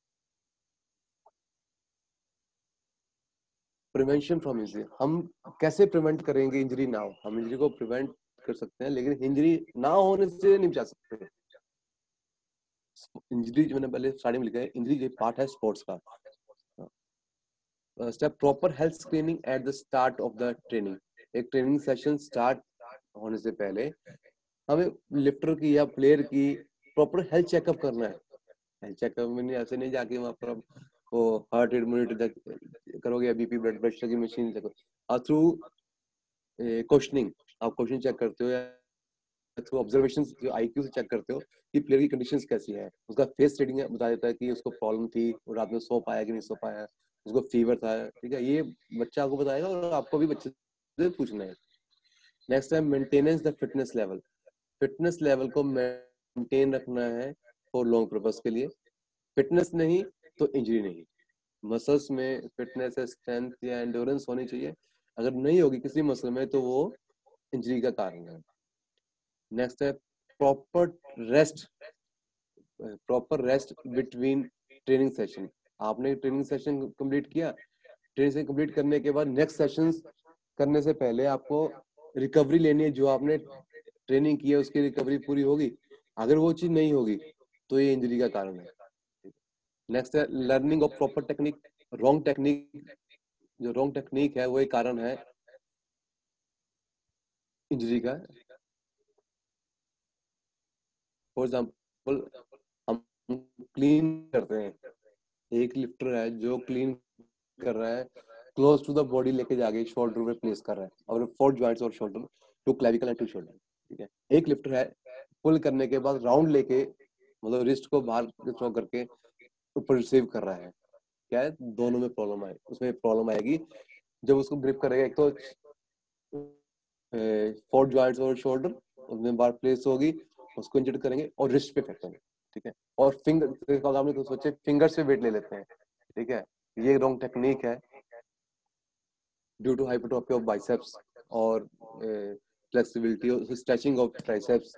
प्रिवेंशन फ्रॉम इंजरी, हम कैसे प्रिवेंट करेंगे इंजरी ना हो, हम इंजरी को प्रिवेंट कर सकते हैं लेकिन इंजरी ना होने से नहीं बचा सकते। इंजरी जो मैंने पहले स्टार्टिंग में लिखा है, इंजरी जो पार्ट है स्पोर्ट्स का। Step proper health screening at the start of the training, एक ट्रेनिंग सेशन स्टार्ट होने से पहले हमें लिफ्टर की या प्लेयर की प्रॉपर हेल्थ चेकअप करना है। हेल्थ चेकअप में नहीं, ऐसे नहीं जाके वहाँ पर वो हार्ट रेट मॉनिटर करोगे या बीपी ब्लड प्रेशर की मशीन चेक थ्रू क्वेश्चनिंग, आप क्वेश्चन चेक करते हो या थ्रू ऑब्जर्वेशन जो आईक्यू से चेक करते हो कि प्लेयर की कंडीशंस कैसी है, उसका फेस रीडिंग बता देता है कि उसको प्रॉब्लम थी और रात में सो पाया कि नहीं सो पाया, उसको फीवर था, ठीक है, ये बच्चा आपको बताएगा और आपको भी बच्चे से पूछना है। नेक्स्ट है maintenance the fitness level, fitness level को मेंटेन रखना है फॉर लॉन्ग पर्पस के लिए, फिटनेस नहीं तो इंजरी नहीं। मसल्स में फिटनेस है, स्ट्रेंथ या एंड्योरेंस होनी चाहिए, अगर नहीं होगी किसी मसल में तो वो इंजरी का कारण है। नेक्स्ट है proper rest, proper rest between training session, आपने ट्रेनिंग सेशन कंप्लीट किया, ट्रेनिंग सेशन कंप्लीट करने के बाद नेक्स्ट सेशंस करने से पहले आपको रिकवरी लेनी है, जो आपने ट्रेनिंग की है उसकी रिकवरी पूरी होगी, अगर वो चीज नहीं होगी तो ये इंजरी का कारण है। नेक्स्ट है learning of proper technique, wrong technique, जो रॉन्ग टेक्निक है वो एक कारण है इंजरी का। फॉर एग्जांपल हम क्लीन करते हैं, एक लिफ्टर है जो क्लीन कर रहा है क्लोज टू द बॉडी लेके जाके शोल्डर में प्लेस कर रहा है, और फोर जॉइंट्स और shoulder to clavicle and to shoulder, ठीक है, एक लिफ्टर है पुल करने के बाद राउंड लेके मतलब रिस्ट को बाहर थ्रो करके ऊपर रिसीव कर रहा है, क्या है, दोनों में प्रॉब्लम आए, उसमें प्रॉब्लम आएगी जब उसको ग्रिप करेगा, एक तो फोर जॉइंट्स और शोल्डर उसमें बार प्लेस होगी, उसको इंजर्ड करेंगे और रिस्ट पे फेंकेंगे, ठीक है, और फिंगर आपने तो सोचे फिंगर से वेट ले लेते हैं, ठीक है, ये रॉन्ग टेक्निक है। Due to hypertrophy of biceps और फ्लेक्सिबिलिटी और स्ट्रेचिंग ऑफ ट्राइसेप्स।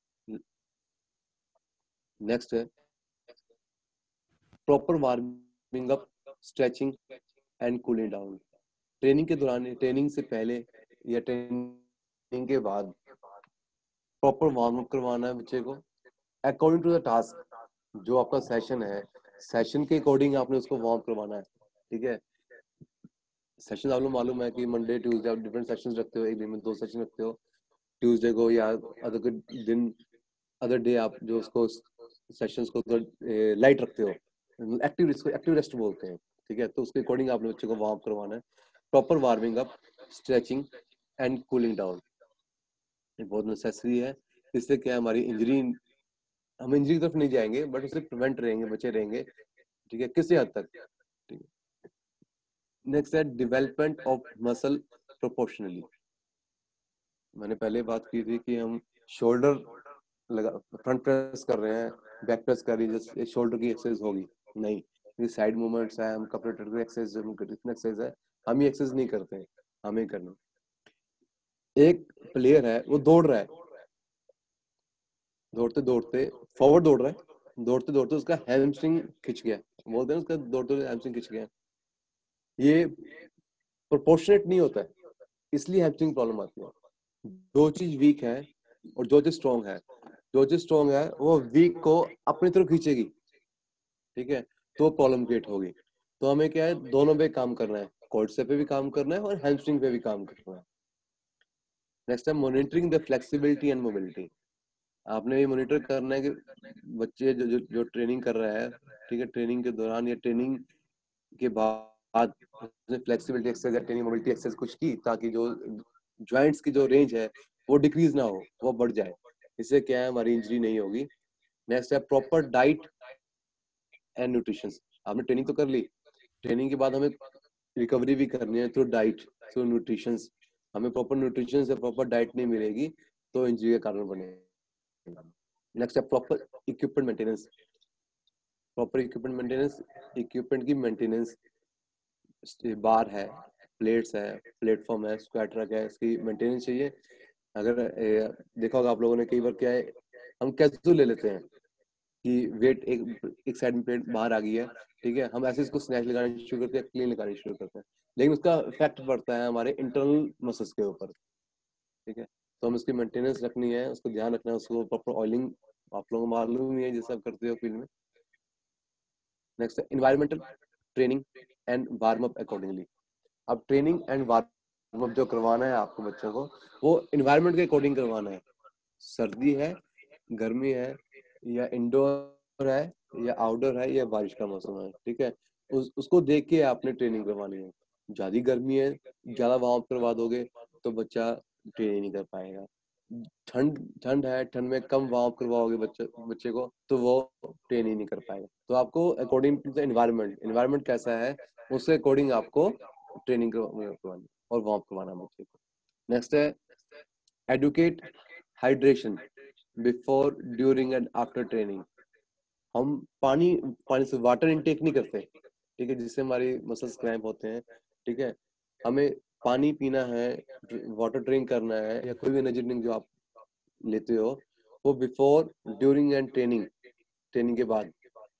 नेक्स्ट है proper warming up, stretching and cooling down. Training के दौरान, ट्रेनिंग से पहले या ट्रेनिंग के बाद प्रॉपर वार्म अप करवाना है बच्चे को अकॉर्डिंग टू द टास्क। जो आपका सेशन है, सेशन के अकॉर्डिंग आपने उसको वार्म करवाना है, ठीक है। सेशन आप लोग मालूम है कि मंडे ट्यूसडे आप डिफरेंट सेशंस रखते हो, एक दिन में दो सेशन रखते हो, ट्यूसडे को या अदर दिन अदर डे आप जो उसको सेशंस को लाइट रखते हो, एक्टिव इसको एक्टिव रेस्ट बोलते हैं, ठीक है। तो उसके अकॉर्डिंग आपने बच्चे को वार्म करवाना है। Proper warming up, stretching and cooling down ये बहुत नेसेसरी है। इससे क्या हमारी इंजरी, हम इंजरी की तरफ नहीं जाएंगे बट उससे प्रिवेंट रहेंगे, बचे रहेंगे, ठीक है, किसी हद तक, ठीक है। नेक्स्ट है डेवलपमेंट ऑफ मसल प्रोपोर्शनली। मैंने पहले बात की थी कि हम शोल्डर लगा फ्रंट प्रेस कर रहे हैं, बैक प्रेस कर रही है, जैसे शोल्डर की एक्सरसाइज होगी नहीं, ये साइड मूवमेंट्स है, हम कपरेटर की एक्सरसाइज, हम एक्सरसाइज है, हम ये एक्सरसाइज नहीं करते हैं, हमें करना। एक प्लेयर है वो दौड़ रहा है, दौड़ते दौड़ते फॉरवर्ड दौड़ रहा है, दौड़ते दौड़ते उसका हैमस्ट्रिंग खिंच गया, बोलते हैं उसका दौड़ते दौड़ते हैमस्ट्रिंग खिंच गया। ये प्रोपोर्शनेट नहीं होता है, इसलिए हैमस्ट्रिंग प्रॉब्लम आती है। जो चीज वीक है और जो चीज स्ट्रॉन्ग है, जो चीज स्ट्रॉन्ग है वो वीक को अपनी तरफ खींचेगी, ठीक है, तो प्रॉब्लम क्रिएट होगी। तो हमें क्या है, दोनों पे काम करना है, क्वाड्रिसेप पे भी काम करना है और हैमस्ट्रिंग पे भी काम करना है। नेक्स्ट है monitoring the flexibility and mobility. आपने ये मॉनिटर करना है कि बच्चे जो जो, जो ट्रेनिंग कर रहा है, ठीक है, ट्रेनिंग के दौरान या ट्रेनिंग के बाद उसने फ्लेक्सिबिलिटी एक्सरसाइज या ट्रेनिंग मोबिलिटी एक्सरसाइज कुछ की, ताकि जो जॉइंट्स की जो रेंज है वो डिक्रीज ना हो, वो बढ़ जाए। इससे क्या है, हमारी इंजरी नहीं होगी। नेक्स्ट है प्रॉपर डाइट एंड न्यूट्रिशन। आपने ट्रेनिंग तो कर ली, ट्रेनिंग के बाद हमें रिकवरी भी करनी है थ्रू डाइट, थ्रू न्यूट्रिशन। हमें प्रॉपर न्यूट्रिशन से प्रॉपर डाइट नहीं मिलेगी तो इंजरी का कारण बनेगा। नेक्स्ट है proper equipment maintenance. Proper equipment maintenance, equipment की मेंटेनेंस, बार है, प्लेट्स है, प्लेटफॉर्म है, स्क्वाट रैक है, इसकी मेंटेनेंस चाहिए। अगर ए, देखा होगा आप लोगों ने, कई बार क्या है, हम कैजुअल ले लेते हैं कि वेट एक एक साइड में प्लेट बाहर आ गई है, ठीक है, हम ऐसे इसको स्नैच लगाना शुरू करते हैं, क्लीन लगाना शुरू करते हैं, लेकिन उसका इफेक्ट पड़ता है हमारे इंटरनल मसल्स के ऊपर, ठीक है। तो हम इसकी मेंटेनेंस रखनी है, उसको ध्यान रखना है, उसको प्रॉपर ऑयलिंग आप लोगों को मालूम ही है जैसे आप करते हो फील्ड में। नेक्स्ट है environmental training and warm up accordingly. अब ट्रेनिंग एंड वार्म अप जो करवाना है आपको बच्चों को, वो एनवायरमेंट के अकॉर्डिंग करवाना है। सर्दी है, गर्मी है, या इंडोर है, या आउटडोर है, या बारिश का मौसम है, ठीक है, उस उसको देख के आपने ट्रेनिंग करवानी है। ज्यादा गर्मी है, ज्यादा वार्म अप करवा दोगे तो बच्चा ट्रेनिंग नहीं कर पाएगा। ठंड ठंड है, ठंड में कम वार्म अप करवाओगे बच्चे बच्चे को तो वो ट्रेनिंग नहीं कर पाएगा। तो आपको according to the environment, environment कैसा है उसके अकॉर्डिंग आपको ट्रेनिंग करवानी और वार्म अप करवाना बच्चे को। नेक्स्ट है educate hydration before, during and after training. हम पानी पानी से वाटर इनटेक नहीं करते, ठीक है, जिससे हमारी मसल्स क्रैम्प होते हैं, ठीक है। हमें पानी पीना है, वाटर ड्रिंक करना है, या कोई भी एनर्जी ड्रिंक जो आप लेते हो वो before, during and training, training के बाद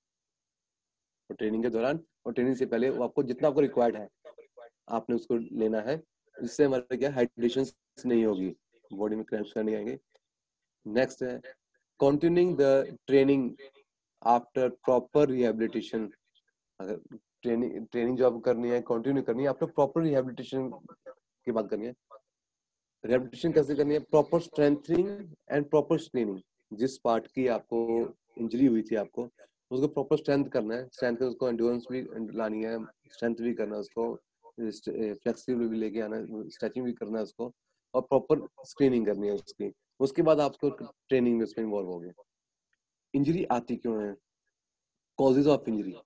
और ट्रेनिंग के दौरान और ट्रेनिंग से पहले, वो आपको जितना आपको रिक्वायर्ड है आपने उसको लेना है। इससे हमारे क्या हाइड्रेशन नहीं होगी, बॉडी में क्रैम्प्स नहीं आएंगे। नेक्स्ट है continuing the training after proper rehabilitation. अगर ट्रेनिंग ट्रेनिंग जो आपको करनी है कंटिन्यू करनी है आफ्टर प्रॉपर रिहेबिलिटेशन की बात करनी है। रिहेबिलिटेशन कैसे करनी है, proper strengthening and proper screening. जिस पार्ट की आपको इंजरी हुई थी आपको उसको प्रॉपर स्ट्रेंथ करना है, स्ट्रेंथ में उसको एंड्योरेंस भी लानी है, स्ट्रेंथ भी करना है उसको, फ्लेक्सिबल भी लेके आना है, स्ट्रेचिंग भी करना है उसको, और प्रॉपर स्क्रीनिंग करनी है उसकी। उसके बाद आपको ट्रेनिंग में उसमें इन्वॉल्व हो गए। इंजरी आती क्यों है, causes of injury,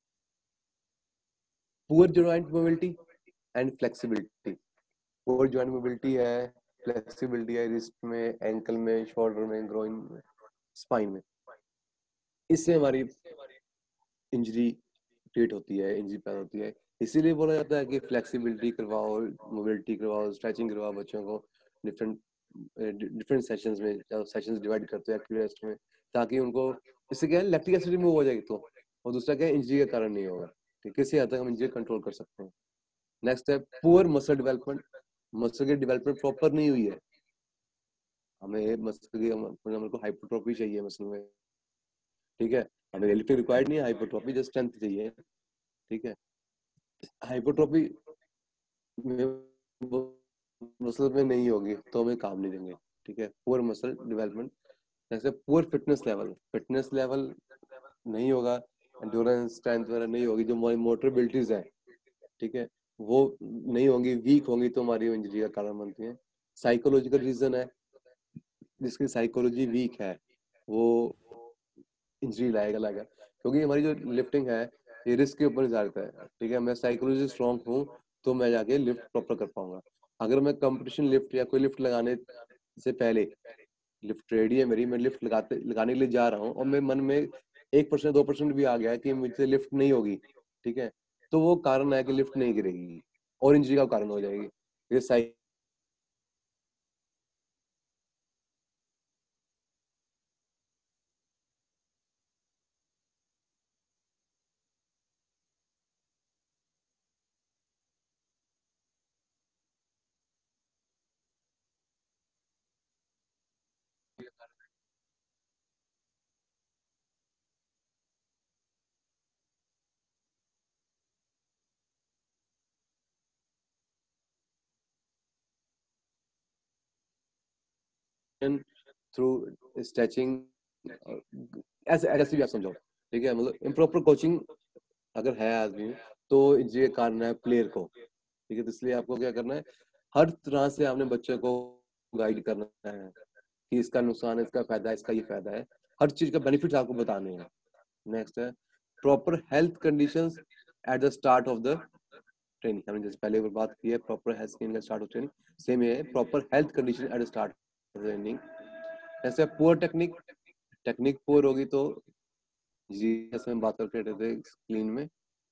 poor joint mobility and flexibility. Poor joint mobility है, फ्लेक्सिबिलिटी है रिस्ट में, एंकल में, शोल्डर में, ग्रोइन में, स्पाइन में। इससे हमारी इंजरी क्रिएट होती है, इंजरी पैदा होती है। इसीलिए बोला जाता है कि फ्लेक्सिबिलिटी करवाओ, मोबिलिटी करवाओ, स्ट्रेचिंग करवाओ बच्चों को डिफरेंट डिफरेंट सेशंस में, सेशंस डिवाइड करते हैं एक्टिव रेस्ट में, ताकि उनको इससे क्या है लैक्टिक एसिड रिमूव हो जाएगी तो, और दूसरा क्या है इंजरी का कारण नहीं होगा। ठीक है, किसी हद तक हम इंजरी कंट्रोल कर सकते हैं। नेक्स्ट है पुअर मसल डेवलपमेंट, मसल की डेवलपमेंट प्रॉपर नहीं हुई है, हमें मसल की हमें को हाइपरट्रोफी चाहिए मसल में। ठीक है, हमें लिफ्टिंग रिक्वायर्ड नहीं है, हाइपरट्रोफी जस्ट स्ट्रेंथ चाहिए। ठीक है, हाइपरट्रोफी मसल में नहीं होगी तो हमें काम नहीं देंगे। ठीक है, पुअर मसल डेवलपमेंट, जैसे poor fitness level, fitness level नहीं होगा, एंड्योरेंस स्ट्रेंथ वगैरह नहीं होगी, जो हमारी मोटर एबिलिटीज है, ठीक है, वो नहीं होंगी, वीक होंगी तो हमारी इंजरी का कारण बनती है। साइकोलॉजिकल रीजन है, जिसकी साइकोलॉजी वीक है वो इंजरी लाएगा लाएगा क्योंकि हमारी जो लिफ्टिंग है ये रिस्क के ऊपर निर्धारित है। ठीक है, मैं साइकोलॉजी स्ट्रॉन्ग हूँ तो मैं जाके लिफ्ट प्रॉपर कर पाऊंगा। अगर मैं कंपटीशन लिफ्ट या कोई लिफ्ट लगाने से पहले, लिफ्ट रेडी है मेरी, मैं लिफ्ट लगाते लगाने के लिए जा रहा हूँ और मेरे मन में एक परसेंट दो परसेंट भी आ गया कि मुझसे लिफ्ट नहीं होगी, ठीक है, तो वो कारण है कि लिफ्ट नहीं गिरेगी और इंजरी का कारण हो जाएगी। ये साइक थ्रू स्ट्रेचिंग ऐसे ऐसे भी आप समझाओ। ठीक है, मतलब इम्प्रॉपर कोचिंग अगर है आदमी तो इंजरी का कारण है प्लेयर को। ठीक है, तो इसलिए आपको क्या करना है, हर तरह से आपने बच्चे को गाइड करना है कि इसका नुकसान है, इसका फायदा है, इसका ये फायदा है, हर चीज का बेनिफिट आपको बताने हैं। नेक्स्ट है proper health conditions at the start of the training. हमने जैसे पहले बात की है प्रॉपर हेल्थ स्कीम का स्टार्ट ऑफ ट्रेनिंग, सेम है proper health condition at the start of training. जैसे पुअर टेक्निक, टेक्निक पुअर होगी तो जी जैसे हम बात करते थे स्क्रीन में।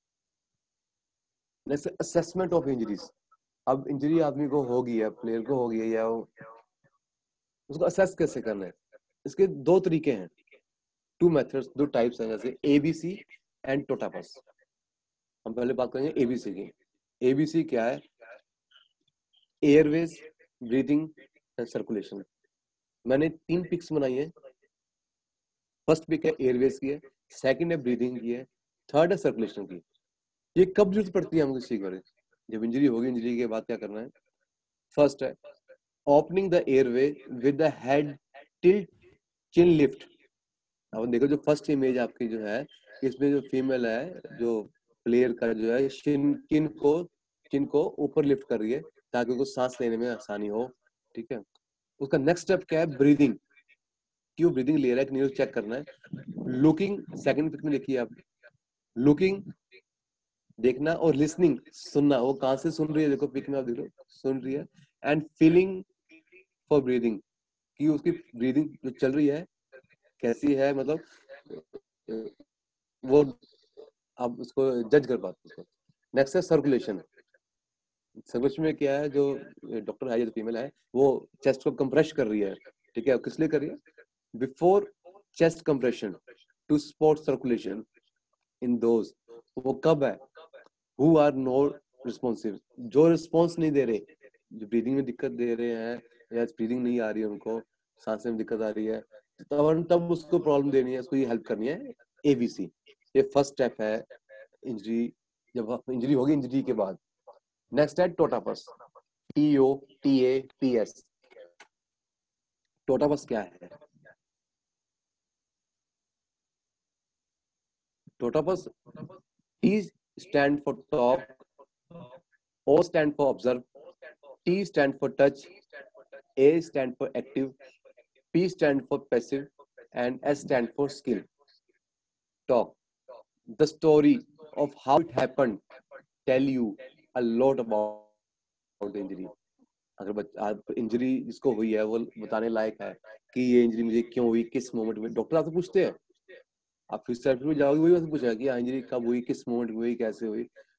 जैसे असेसमेंट ऑफ इंजरीज, अब इंजरी आदमी को होगी है, प्लेयर को होगी है, या उसको असेस कैसे करना है, इसके दो तरीके हैं, टू मेथड्स, दो टाइप्स हैं, जैसे एबीसी एंड टोटापस। हम पहले बात करेंगे एबीसी की। एबीसी क्या है, एयरवेज, ब्रीथिंग एंड सर्कुलेशन। मैंने तीन पिक्स बनाई है, फर्स्ट पिक है एयरवेज की है, सेकंड है ब्रीथिंग की है, थर्ड है सर्कुलेशन की। ये कब जरूरत पड़ती है हमको किसी को, जब इंजरी होगी, इंजरी के बाद क्या करना है। फर्स्ट है opening the airway with the head tilt, chin lift. अब देखो जो फर्स्ट इमेज आपकी जो है, इसमें जो फीमेल है, जो प्लेयर का जो है चिन चिन को चिन को ऊपर लिफ्ट कर रही है ताकि उसको सांस लेने में आसानी हो। ठीक है, उसका नेक्स्ट स्टेप क्या है, ब्रीदिंग, क्यों ब्रीदिंग ले रहा है कि नहीं चेक करना है। लुकिंग, सेकंड पिक में देखिए आप, लुकिंग देखना, और लिसनिंग सुनना, वो कहां से सुन रही है, देखो पिक में आप देखो सुन रही है। एंड फीलिंग फॉर ब्रीदिंग, कि उसकी ब्रीदिंग जो चल रही है कैसी है, मतलब वो आप उसको जज कर पाते उसको। नेक्स्ट है सर्कुलेशन। सर्कुलेशन में क्या है, जो डॉक्टर है या जो फीमेल है वो चेस्ट को कंप्रेस कर रही है। ठीक है, किस लिए कर रही है, before chest compression to support circulation in those, वो कब है, हु आर नॉट रिस्पॉन्सिव, जो रिस्पॉन्स नहीं दे रहे, जो ब्रीदिंग में दिक्कत दे रहे हैं या ब्रीदिंग नहीं आ रही है, उनको सांस में दिक्कत आ रही है, तब तब उसको प्रॉब्लम देनी है, उसको ये हेल्प करनी है। एबीसी, ये फर्स्ट स्टेप है इंजरी, जब इंजरी होगी इंजरी के बाद। नेक्स्ट है TOTAPS, T O T A P S. TOTAPS क्या है, TOTAPS, T stand for talk, O stand for observe, T stand for touch, A stand for active, P stand for passive, and S stand for skill. Talk. The story of how it happened tell you a lot about the injury. अगर injury जिसको हुई है वो बताने लायक है कि ये injury मुझे क्यों हुई, किस मोमेंट में, डॉक्टर आपसे पूछते हैं, आप फिजियोथेरेपी में जाओगे वही बात पूछेगा कि इंजरी कब हुई, किस मोमेंट में हुई, कैसे हुई।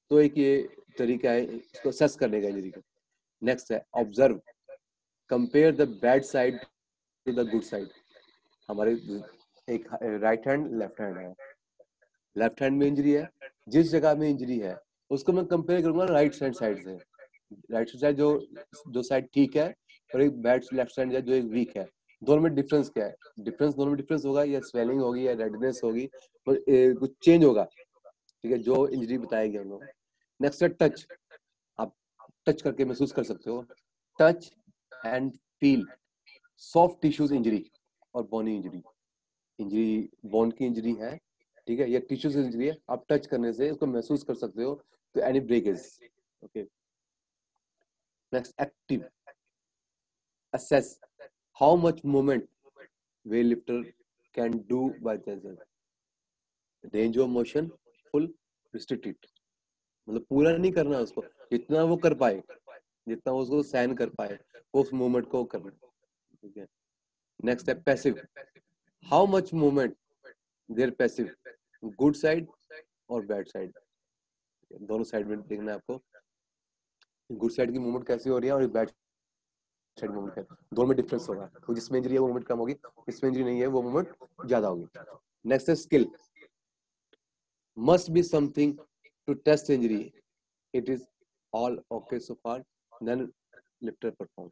तो एक ये तरीका है इसको असेस करने का इंजरी का। नेक्स्ट है observe, compare the bad side to the good side. हमारे एक राइट हैंड लेफ्ट हैंड है, लेफ्ट हैंड में इंजरी है, जिस जगह में इंजरी है उसको मैं कंपेयर करूंगा राइट हैंड साइड से। राइट साइड जो जो साइड ठीक है और एक बैड लेफ्ट साइड जो एक वीक है, दोनों में डिफरेंस क्या है? डिफरेंस दोनों में डिफरेंस होगा, या स्वेलिंग होगी या रेडनेस होगी, और कुछ चेंज होगा, ठीक है, जो इंजरी बताएगी हम लोग। नेक्स्ट है टच, आप टच करके महसूस कर सकते हो। Touch and feel soft tissues injury और बोनी इंजरी। इंजरी बोन की इंजरी है, ठीक है, या टिश्यू से इंजरी है, आप टच करने से उसको महसूस कर सकते हो तो any breakage. Okay, next active, assess how much movement weightlifter can do by themselves. Range of motion full, restricted, मतलब पूरा नहीं करना उसको, जितना वो कर पाए, जितना वो उसको सहन कर पाए वो उस मूवमेंट को करना, ठीक है। नेक्स्ट है passive, how much movement there passive, good side और बैड साइड, दोनों साइड में देखना है आपको, गुड साइड की मूवमेंट कैसी हो रही है और बैड साइड मूवमेंट है, दोनों में डिफरेंस होगा। तो जिसमें इंजरी है वो मूवमेंट कम होगी, जिसमें इंजरी नहीं है वो मूवमेंट ज्यादा होगी। नेक्स्ट है skill, must be something to test injury. It is all okay so far, then lifter perform.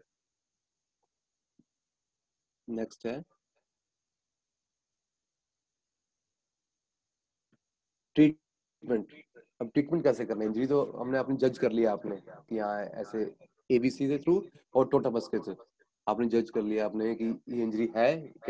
Next है ट्रीटमेंट। अब ट्रीटमेंट कैसे करना है? इंजरी तो हमने अपनी जज कर लिया आपने कि हाँ ऐसे एबीसी के थ्रू और टोटापस के थ्रू आपने जज कर लिया आपने कि ये इंजरी है,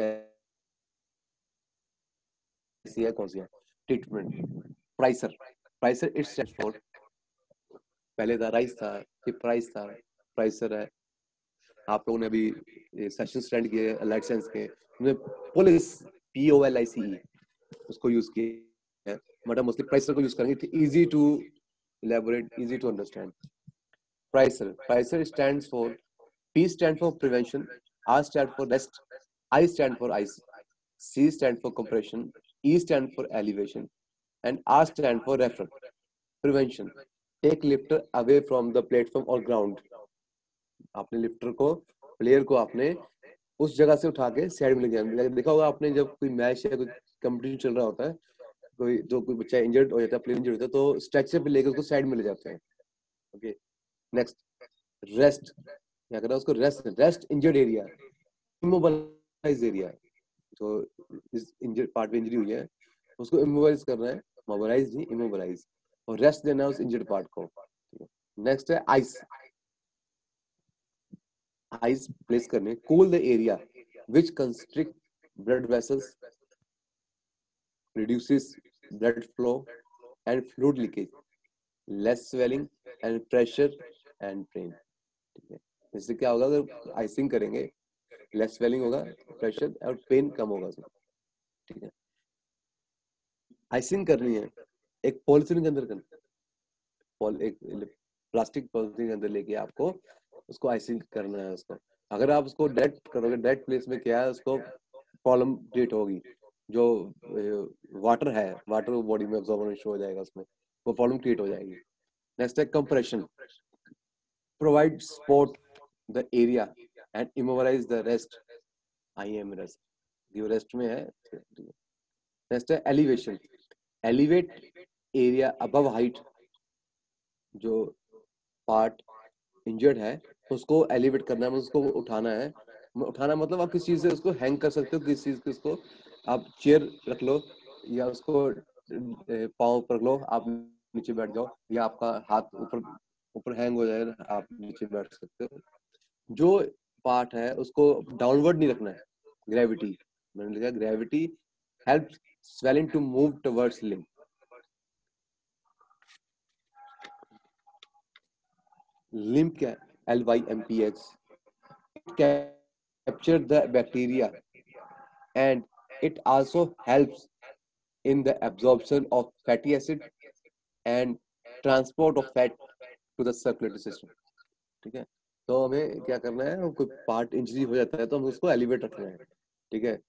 कैसी है, कौन सी है। Treatment, PRICER, PRICER it stands for, पहले था राइस था, फिर प्राइस था, प्राइसर है। आप लोगों ने अभी सेशन स्टैंड किए लाइट साइंस के, उन्हें POLICE P O L I C E उसको यूज किए है, बट हम मोस्टली प्राइसर को यूज करेंगे, easy to elaborate, easy to understand. PRICER, PRICER stands for, P stand for prevention, R stand for rest, I stand for ice, C stand for compression, E stand for elevation, and R stand for refer. Prevention, take lifter away from the platform or ground. आपने lifter को, player को आपने उस जगह से उठा के side में ले जाना। देखा होगा आपने जब कोई मैच या कोई कंपटीशन चल रहा होता है, कोई जो कोई बच्चा इंजर्ड हो जाता है, प्लेयर इंजर्ड होता है, तो स्ट्रेचर पे लेकर उसको साइड में ले जाते हैं। ओके, नेक्स्ट रेस्ट, क्या करना है उसको, rest, rest injured area, immobilize area, जो इस इंजर्ड पार्ट में इंजरी हुई है उसको इमोबलाइज करना है, मोबलाइज नहीं इमोबलाइज, और रेस्ट देना है उस इंजर्ड पार्ट को। नेक्स्ट है आइस, आइस प्लेस करने, cool the area which constrict blood vessels, reduces blood flow and fluid leakage, less swelling and pressure and pain. ठीक है, इससे क्या होगा, अगर आइसिंग करेंगे लेस स्वेलिंग होगा, प्रेशर और पेन कम होगा उसमें। ठीक है, आइसिंग करनी है एक पॉलिथीन के अंदर करनी, पॉल एक प्लास्टिक पॉलिथीन के अंदर लेके आपको उसको आइसिंग करना है उसको। अगर आप उसको डेड करोगे, डेड प्लेस में क्या है, उसको प्रॉब्लम क्रिएट होगी, जो वाटर है वाटर बॉडी में एब्जॉर्बेशन हो जाएगा उसमें, वो प्रॉब्लम क्रिएट हो जाएगी। नेक्स्ट है compression, provide support the area and immobilize the rest, I M rest, ये रेस्ट में है। नेक्स्ट है elevation, elevate area above height, जो पार्ट इंजर्ड है उसको एलिवेट करना है, उसको उठाना है। उठाना मतलब आप किस चीज से उसको हैंग कर सकते हो, किस चीज के उसको आप चेयर रख लो या उसको पाँव पर लो, आप नीचे बैठ जाओ, या आपका हाथ ऊपर ऊपर हैंग हो जाए, आप नीचे बैठ सकते हो। जो पार्ट है उसको डाउनवर्ड नहीं रखना है, ग्रेविटी, मैंने लिखा gravity helps swelling to move towards limb. Limb क्या है? L Y M P H. It capture the bacteria and it also helps in the absorption of fatty acid and transport of fat to the circulatory system. ठीक है, तो हमें क्या करना है, कोई पार्ट इंजरी हो जाता है तो हमें उसको एलिवेट रखना है। ठीक है,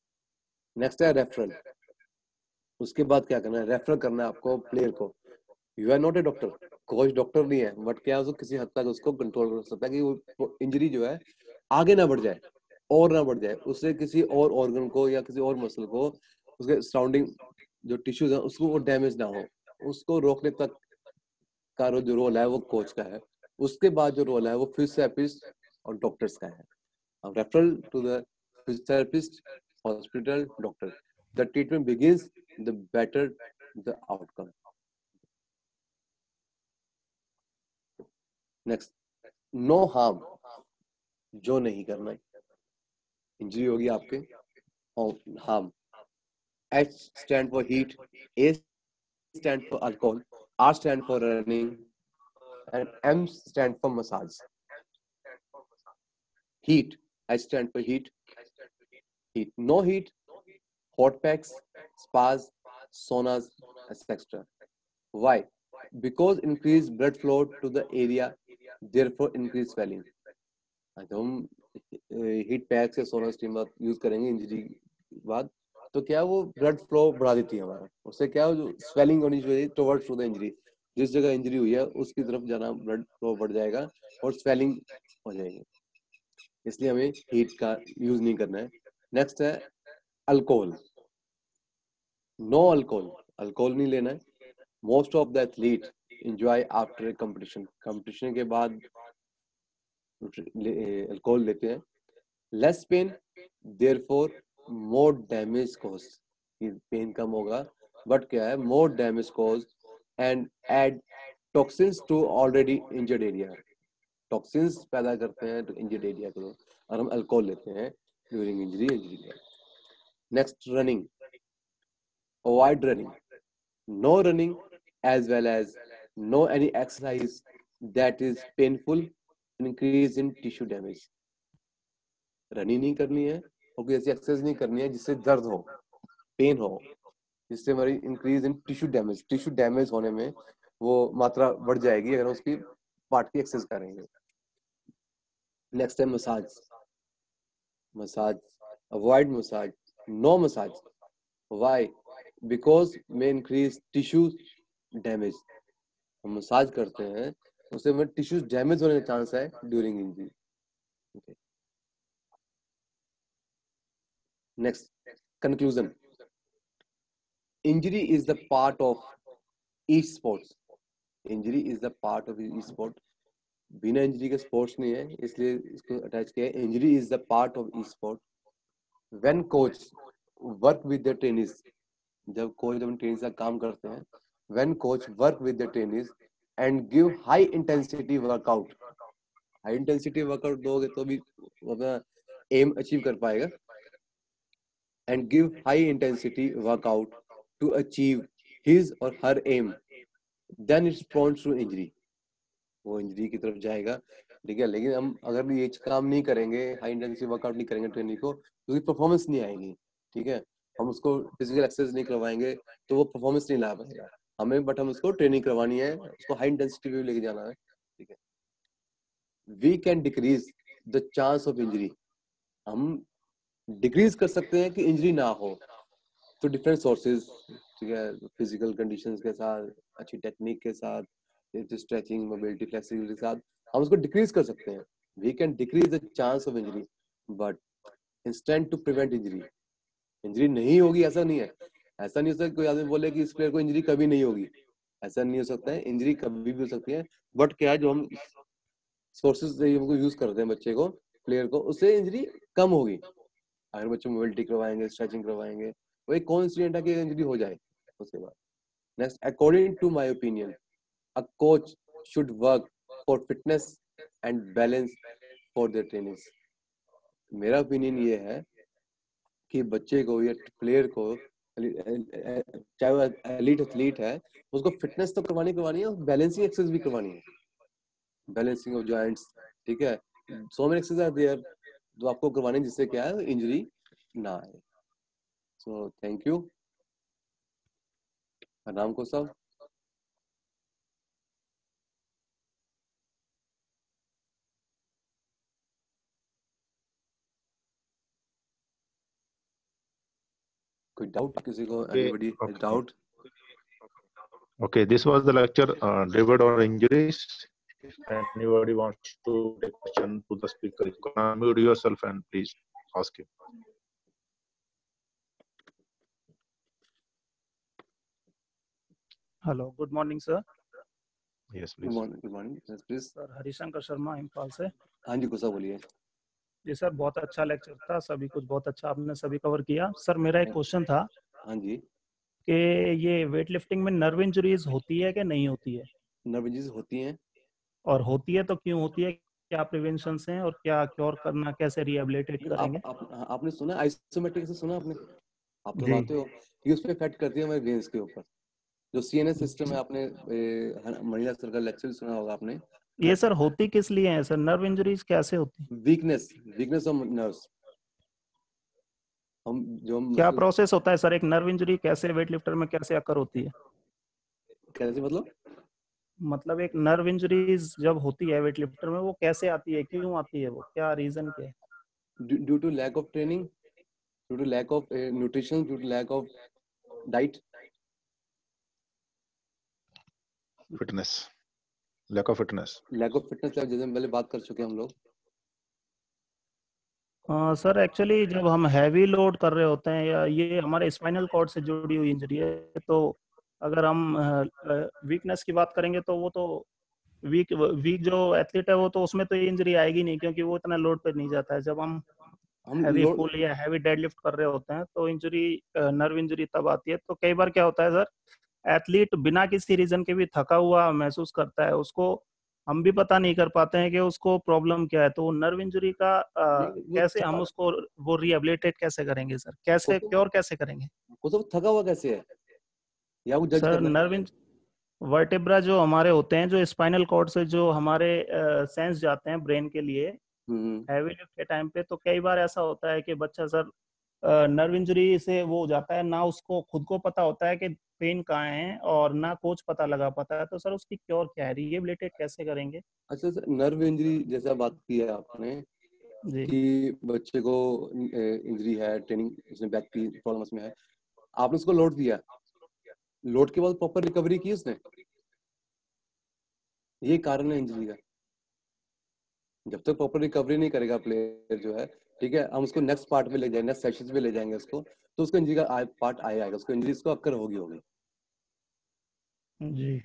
नेक्स्ट है रेफरल, उसके बाद क्या करना है, रेफर करना है आपको प्लेयर को, you are not a doctor, coach doctor नहीं है, बट क्या है उसको किसी हद तक उसको कंट्रोल कर सकता है कि वो इंजरी जो है आगे ना बढ़ जाए और ना बढ़ जाए, उससे किसी और ऑर्गन को या किसी और मसल को, उसके सराउंडिंग जो टिश्यूज है उसको वो डैमेज ना हो, उसको रोकने तक का जो रोल है वो कोच का है। उसके बाद जो रोल है वो फिजियोथेरेपिस्ट और डॉक्टर्स का है। अब referral to the physiotherapist, hospital, doctor, the treatment begins, the better the outcome. Next, no harm, जो नहीं करना है। इंजरी होगी आपके, और harm, H stand for heat, A stand for alcohol, R stand for running, and M stand for massage. Heat, H stand for heat, heat. No heat, hot packs, spas, saunas, et cetera. Why? Because increased blood flow to the area, therefore increased swelling. अगर हम heat PACS या सोना steam use करेंगे injury के बाद, तो क्या वो ब्लड फ्लो बढ़ा देती है हमारा, उससे क्या जो स्वेलिंग होनी चाहिए टुवर्ड्स टू द इंजरी, जिस जगह इंजरी हुई है उसकी तरफ जाना ब्लड फ्लो बढ़ जाएगा और स्वेलिंग हो जाएगी, इसलिए हमें हीट का यूज नहीं करना है। नेक्स्ट है अल्कोहल, नो अल्कोहल, अल्कोहल नहीं लेना है। Most of the athlete enjoy after a competition, competition के बाद अल्कोहल लेते हैं। Less pain, therefore more damage cause, pain कम होगा बट क्या है more damage cause, and add toxins to already injured area, toxins पैदा करते हैं तो इंजर्ड एरिया को, और हम अल्कोहल लेते हैं during injury injury next, running, avoid running, no running as well as no any exercise that is painful, increase in tissue damage. Running नहीं करनी है और कोई ऐसी एक्सरसाइज नहीं करनी है जिससे दर्द हो, पेन हो, जिससे हमारी increase in tissue damage, tissue damage होने में वो मात्रा बढ़ जाएगी अगर उसकी पार्ट की एक्सरसाइज करेंगे। नेक्स्ट है massage, massage, avoid massage, no massage. Why? Because में इंक्रीज टिश्यू डैमेज, हम मसाज करते हैं उससे हमें टिश्यूज डैमेज होने का चांस है during injury. Next, conclusion, injury is the part of each sports, injury is the part of each sport, बिना इंजरी के स्पोर्ट्स नहीं है इसलिए इसको अटैच किया है। Injury is the part of each sport. When coach work with the trainees, जब coach जब ट्रेनिज का काम करते हैं, when coach work with the trainees and give high intensity workout, high intensity workout दोगे तो भी अपना एम अचीव कर पाएगा, and give high intensity workout to achieve his और her aim, then it's prone to injury, वो injury की तरफ जाएगा। ठीक है, लेकिन हम अगर ये काम नहीं करेंगे, हाई इंटेंसिटी वर्कआउट नहीं करेंगे ट्रेनिंग को, तो उसकी परफॉर्मेंस नहीं आएगी। ठीक है, हम उसको फिजिकल एक्सरसाइज नहीं करवाएंगे तो वो परफॉर्मेंस नहीं ला पाएगा हमें, बट हम उसको ट्रेनिंग करवानी है, उसको हाई इंटेंसिटी पे लेके जाना है। ठीक है, we can decrease the chance of injury, हम डिक्रीज कर सकते हैं कि इंजरी ना हो, तो डिफरेंट सोर्सेज, ठीक है, फिजिकल कंडीशंस के साथ, अच्छी टेक्निक के साथ, स्ट्रेचिंग, मोबिलिटी, फ्लेक्सिबिलिटी के साथ हम उसको डिक्रीज कर सकते हैं। We can decrease the chance of injury, but instant to prevent injury, injury नहीं होगी ऐसा नहीं है, ऐसा नहीं हो सकता कोई आदमी बोले कि इस प्लेयर को इंजरी कभी नहीं होगी, ऐसा नहीं हो सकता है, इंजरी कभी भी हो सकती है, बट क्या है जो हम सोर्सेज हमको यूज करते हैं बच्चे को, प्लेयर को, उससे इंजरी कम होगी अगर बच्चे मोबिलिटी करवाएंगे, स्ट्रेचिंग करवाएंगे, वही कौन इंसिडेंट है कि इंजरी हो जाए उसके बाद। Next, according to my opinion, a coach should work for fitness and balance for their trainings. मेरा ओपिनियन ये है कि बच्चे को या प्लेयर को, चाहे वो एलीट एथलीट है, उसको फिटनेस तो करवानी करवानी है और बैलेंसिंग एक्सरसाइज भी करवानी है, बैलेंसिंग ऑफ जॉइंट्स। ठीक है, so many exercise are there जो आपको करवानी, जिससे क्या है इंजरी ना आए। So thank you. नाम को सब कोई डाउट, किसी को Okay, anybody okay. Doubt? Okay, this was the lecture, uh, David on injuries. If anybody wants to take a question to the speaker, you can unmute yourself and please ask him. Hello, good morning sir. Yes, good please. Morning, good morning, yes please. Sir Harishankar Sharma Imphal से। हाँ जी, गुस्सा बोलिए। जी sir, बहुत अच्छा lecture था, सभी कुछ बहुत अच्छा आपने सभी कवर किया। सर मेरा एक क्वेश्चन था हाँ जी, कि ये वेट लिफ्टिंग में नर्व इंजरीज होती है कि नहीं होती है, नर्व इंजरीज होती हैं। और होती है तो क्यों होती है, क्या प्रिवेंशन हैं और क्या क्योर करना, कैसे रिहेबिलिटेट ये आप, करेंगे? आप हाँ, आपने सुना आइसोमेट्रिक से सुना आपने? आप तो जी। जानते हो ये उस पे इफेक्ट करती है हमारे वेन्स के ऊपर। जो सीएनएस सिस्टम है, आपने मणिला सर का लेक्चर सुना होगा आपने। ये सर होती किस लिए है सर, नर्व इंजरीज कैसे होती है? Weakness weakness of nerves. हम जो हम क्या प्रोसेस होता है सर, एक नर्व इंजरी कैसे वेट लिफ्टर में कैसे अकर होती है? कैसे मतलब? मतलब एक नर्व इंजरीज जब होती है वेट लिफ्टर में, वो कैसे आती है, क्यों आती है, वो क्या रीजन क्या है? Due to lack of training, due to lack of nutrition, due to lack of diet, Fitness, lack of fitness. Lack of fitness, जैसे हम पहले बात कर चुके हैं हम लोग। हाँ सर, एक्चुअली जब हम हैवी लोड कर रहे होते हैं, या ये हमारे स्पाइनल कॉर्ड से जुड़ी हुई इंजरी है, तो अगर हम वीकनेस की बात करेंगे तो वो तो वीक वीक जो एथलीट है वो तो उसमें तो ये इंजरी आएगी नहीं, क्योंकि वो इतना लोड पे नहीं जाता है। जब हम हम हैवी लोड पुल या हैवी डेडलिफ्ट कर रहे होते हैं तो इंजरी, नर्व इंजरी तब आती है। तो कई बार क्या होता है सर, एथलीट बिना किसी रीजन के भी थका हुआ महसूस करता है, उसको हम भी पता नहीं कर पाते हैं कि उसको प्रॉब्लम क्या है। तो नर्व इंजरी का आ, नहीं, वो कैसे थका हम उसको वो रिहेबिलिटेट कैसे करेंगे सर, कैसे वो तो- क्योर कैसे करेंगे? वो तो थका हुआ कैसे है, या वो जज सर कर रहा है? नर्व वर्टेब्रा जो हमारे होते हैं, जो स्पाइनल कॉर्ड से जो हमारे सेंस जाते हैं ब्रेन के लिए हम्म, हैवी लिफ्ट के टाइम पे, तो कई बार ऐसा होता है कि बच्चा सर नर्व इंजरी से वो हो जाता है, ना उसको खुद को पता होता है कि पेन कहाँ है, और ना कोच पता लगा पाता है। तो सर उसकी क्योर क्या है, रिहेबिलिटेट कैसे करेंगे? अच्छा सर, नर्व इंजरी जैसे बात की है आपने जी। कि बच्चे को इंजरी है, ट्रेनिंग उसने बैक की प्रॉब्लम में है, आपने उसको लोड दिया, लोड के बाद प्रॉपर रिकवरी की उसने, ये कारण है इंजरी का। जब तक प्रॉपर रिकवरी नहीं करेगा प्लेयर जो है, ठीक है, हम उसको नेक्स्ट पार्ट में ले जाएंगे, नेक्स्ट सेशन में ले जाएंगे उसको, तो उसको इंजरी का पार्ट आए आएगा, उसको इंजरी इसको अक्कर होगी होगी। जी।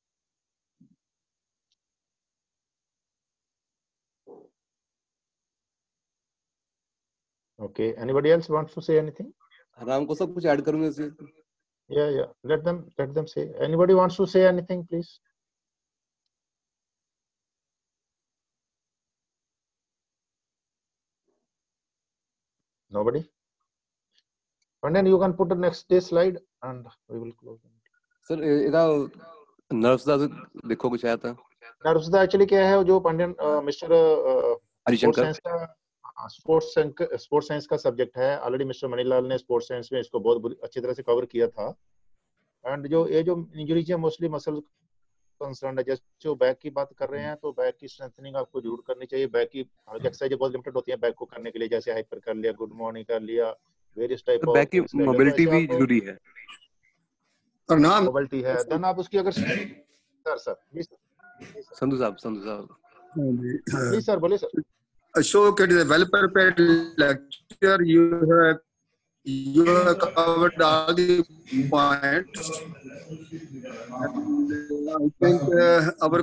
Okay, anybody else wants to say anything? Ram को सब कुछ ऐड करूंगा इसे। Yeah, yeah. Let them let them say. Anybody wants to say anything, please? Nobody? And then you can put the next day slide and we will close. Sir इधर nerves का देखो कुछ आया था। नर्व्स का actually क्या है, जो Pandit mister sports Harishankar science का स्पोर्ट्स स्पोर्ट्स साइंस का सब्जेक्ट है। ऑलरेडी मिस्टर मणिलाल ने स्पोर्ट्स साइंस में इसको बहुत अच्छी तरह से कवर किया था। एंड जो ये जो इंजरीज है मोस्टली मसल कंसर्न है। जैसे जो बैक की बात कर रहे हैं, तो बैक की स्ट्रेंथनिंग आपको जरूर करनी चाहिए। बैक की एक्सरसाइज बहुत लिमिटेड होती है बैक को करने के लिए, जैसे हाइपर कर लिया, गुड मॉर्निंग कर लिया, वेरियस टाइप ऑफ बैक की मोबिलिटी भी जरूरी है, और नाम मोबिलिटी है। देन आप उसकी अगर सर सर प्लीज संधू साहब संधू साहब प्लीज सर बोलिए सर। Ashok, it is a well prepared lecture. You have you have covered all the points. I think uh, our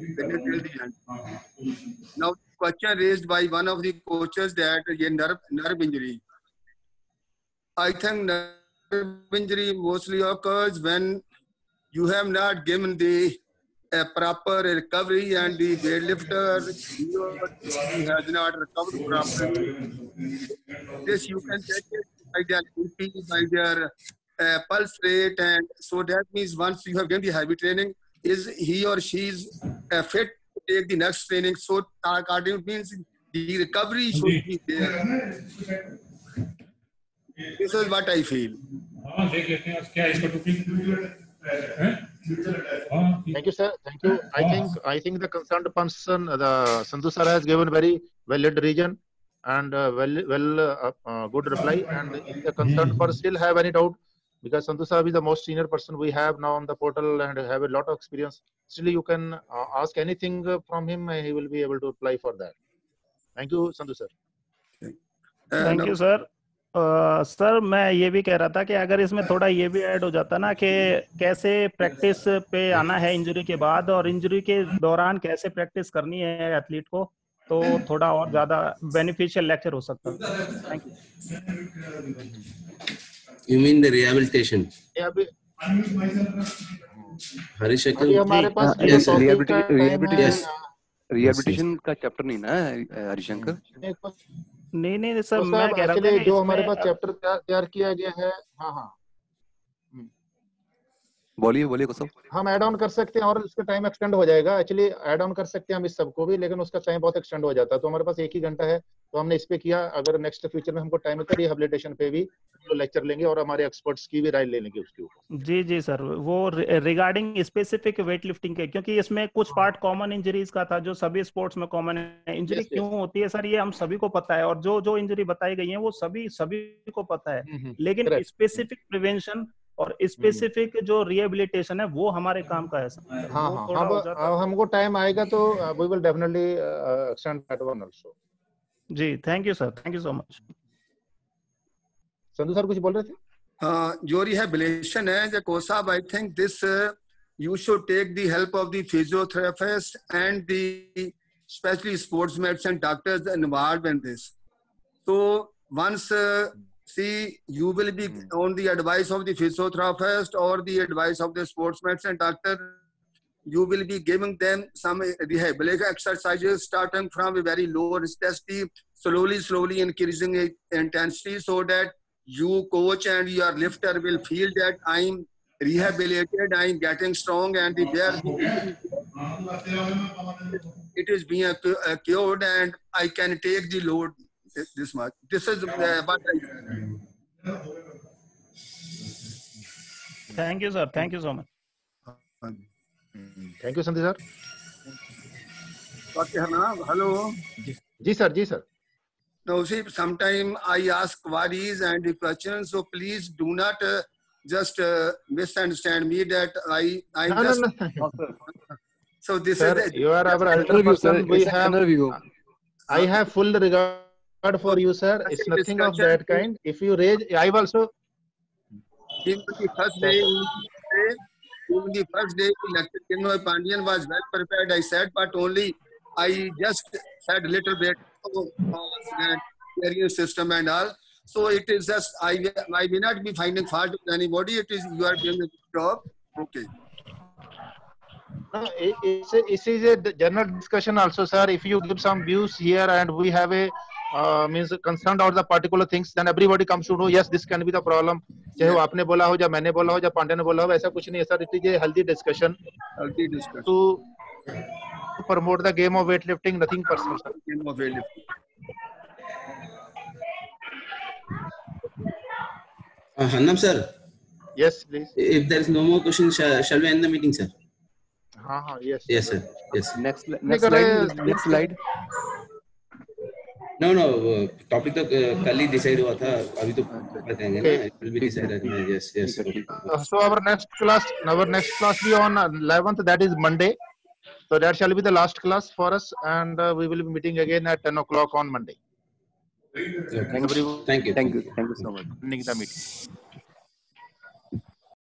now question raised by one of the coaches that a nerve nerve injury. I think nerve injury mostly occurs when you have not given the a proper recovery and the weightlifter he has not recovered properly. This you can check it by their B P, by their uh, pulse rate, and so that means once you have done the heavy training, is he or she is uh, fit to take the next training. So according means the recovery should be there. This is what I feel. Thank you, sir. Thank you. I think I think the concerned person, the Sandhu sir, has given very well-led reason and uh, well well uh, uh, good reply. And if the concerned person still have any doubt, because Sandhu Saab is the most senior person we have now on the portal and have a lot of experience. Still, you can uh, ask anything uh, from him and he will be able to apply for that. Thank you, Sandhu sir. Thank you sir. Sir मैं ये भी कह रहा था कि अगर इसमें थोड़ा ये भी ऐड हो जाता ना कि कैसे प्रैक्टिस पे आना है इंजरी के बाद और इंजरी के दौरान कैसे प्रैक्टिस करनी है एथलीट को, तो थोड़ा और ज्यादा बेनिफिशियल लेक्चर हो सकता है। Thank you. You mean the rehabilitation? अभी हरीश अभी हमारे पास रिहैबिलिटेशन का चैप्टर नहीं ना हरिशंकर? नहीं नहीं सर, तो मैं कह रहा था जो हमारे पास चैप्टर तैयार किया गया है, हाँ हाँ बोलिए बोलिए को सब हम ऐड ऑन कर सकते हैं और उसका टाइम एक्सटेंड हो जाएगा। एक्चुअली ऐड ऑन कर सकते हैं हम इस सबको भी, लेकिन उसका टाइम बहुत एक्सटेंड हो जाता है। तो हमारे पास एक ही घंटा है, तो हमने इस पे किया। अगर नेक्स्ट फ्यूचर में हमको टाइम मिलता है रिहैबिलिटेशन पे भी तो लेक्चर लेंगे और हमारे एक्सपर्ट्स की भी राय ले लेंगे उसके ऊपर। जी जी सर, वो रिगार्डिंग स्पेसिफिक वेट लिफ्टिंग के, क्योंकि इसमें कुछ पार्ट कॉमन इंजरीज का था जो सभी स्पोर्ट्स में कॉमन है। इंजरी क्यों होती है सर, ये हम सभी को पता है, और जो जो इंजरी बताई गई है वो सभी सभी को पता है, लेकिन स्पेसिफिक प्रिवेंशन और स्पेसिफिक जो रिहेबिलिटेशन है वो हमारे काम का है सर। हाँ हाँ हम हमको टाइम आएगा तो we will definitely extend that one also. जी thank you sir, thank you so much. Sandhu sir कुछ बोल रहे थे? हाँ, जो रिहेबिलिटेशन है जको साहब, I think this you should take the help of the physiotherapist and the specially sports medicine doctors involved in this. So once uh, see you will be on the advice of the physiotherapist or the advice of the sports medicine doctor, you will be giving them some rehabilitation exercises starting from a very low intensity, slowly slowly increasing intensity, so that you coach and your lifter will feel that I'm rehabilitated, I'm getting strong, and there it is being cured and I can take the load this much. This is uh, what I thank you sir, thank you so much. Thank you Sandhu sir. Okay, hello. जी sir, जी sir. Now see, sometime I ask queries and questions, so please do not uh, just uh, misunderstand me that I I no, just no, no. so this sir, is you are our elder person. We have I have full regard for you sir. It's nothing of that kind. If you raise, I also even the first day even the first day lecture Chinmoy Pandian was well prepared, I said, but only I just said a little bit various system and all. So it is just I I will not be finding fault with anybody. It is you are doing a good job. Okay. No, it's a, it is a general discussion also, sir. If you give some views here and we have a uh, means concerned about the particular things, then everybody comes to know yes, this can be the problem. चाहे वो आपने बोला हो या मैंने बोला हो या पांडे ने बोला हो, ऐसा कुछ नहीं है sir. It is a healthy discussion. Healthy discussion. To, to promote the game of weightlifting, nothing personal, sir. Game of weightlifting. Uh, Hannam sir. Yes, please. If there is no more questions, shall, shall we end the meeting, sir? हाँ हाँ, yes. Yes sir. Yes. Next next slide. Next slide. No no. Uh, topic तो कल ही decide हुआ था. अभी तो बताएंगे ना. It will be decided. Yes yes. Uh, so our next class, our next class be on eleventh. That is Monday. So that shall be the last class for us, and uh, we will be meeting again at ten o'clock on Monday. Okay. Thank you. Thank you. Thank you. Thank you so much. Ending the meeting.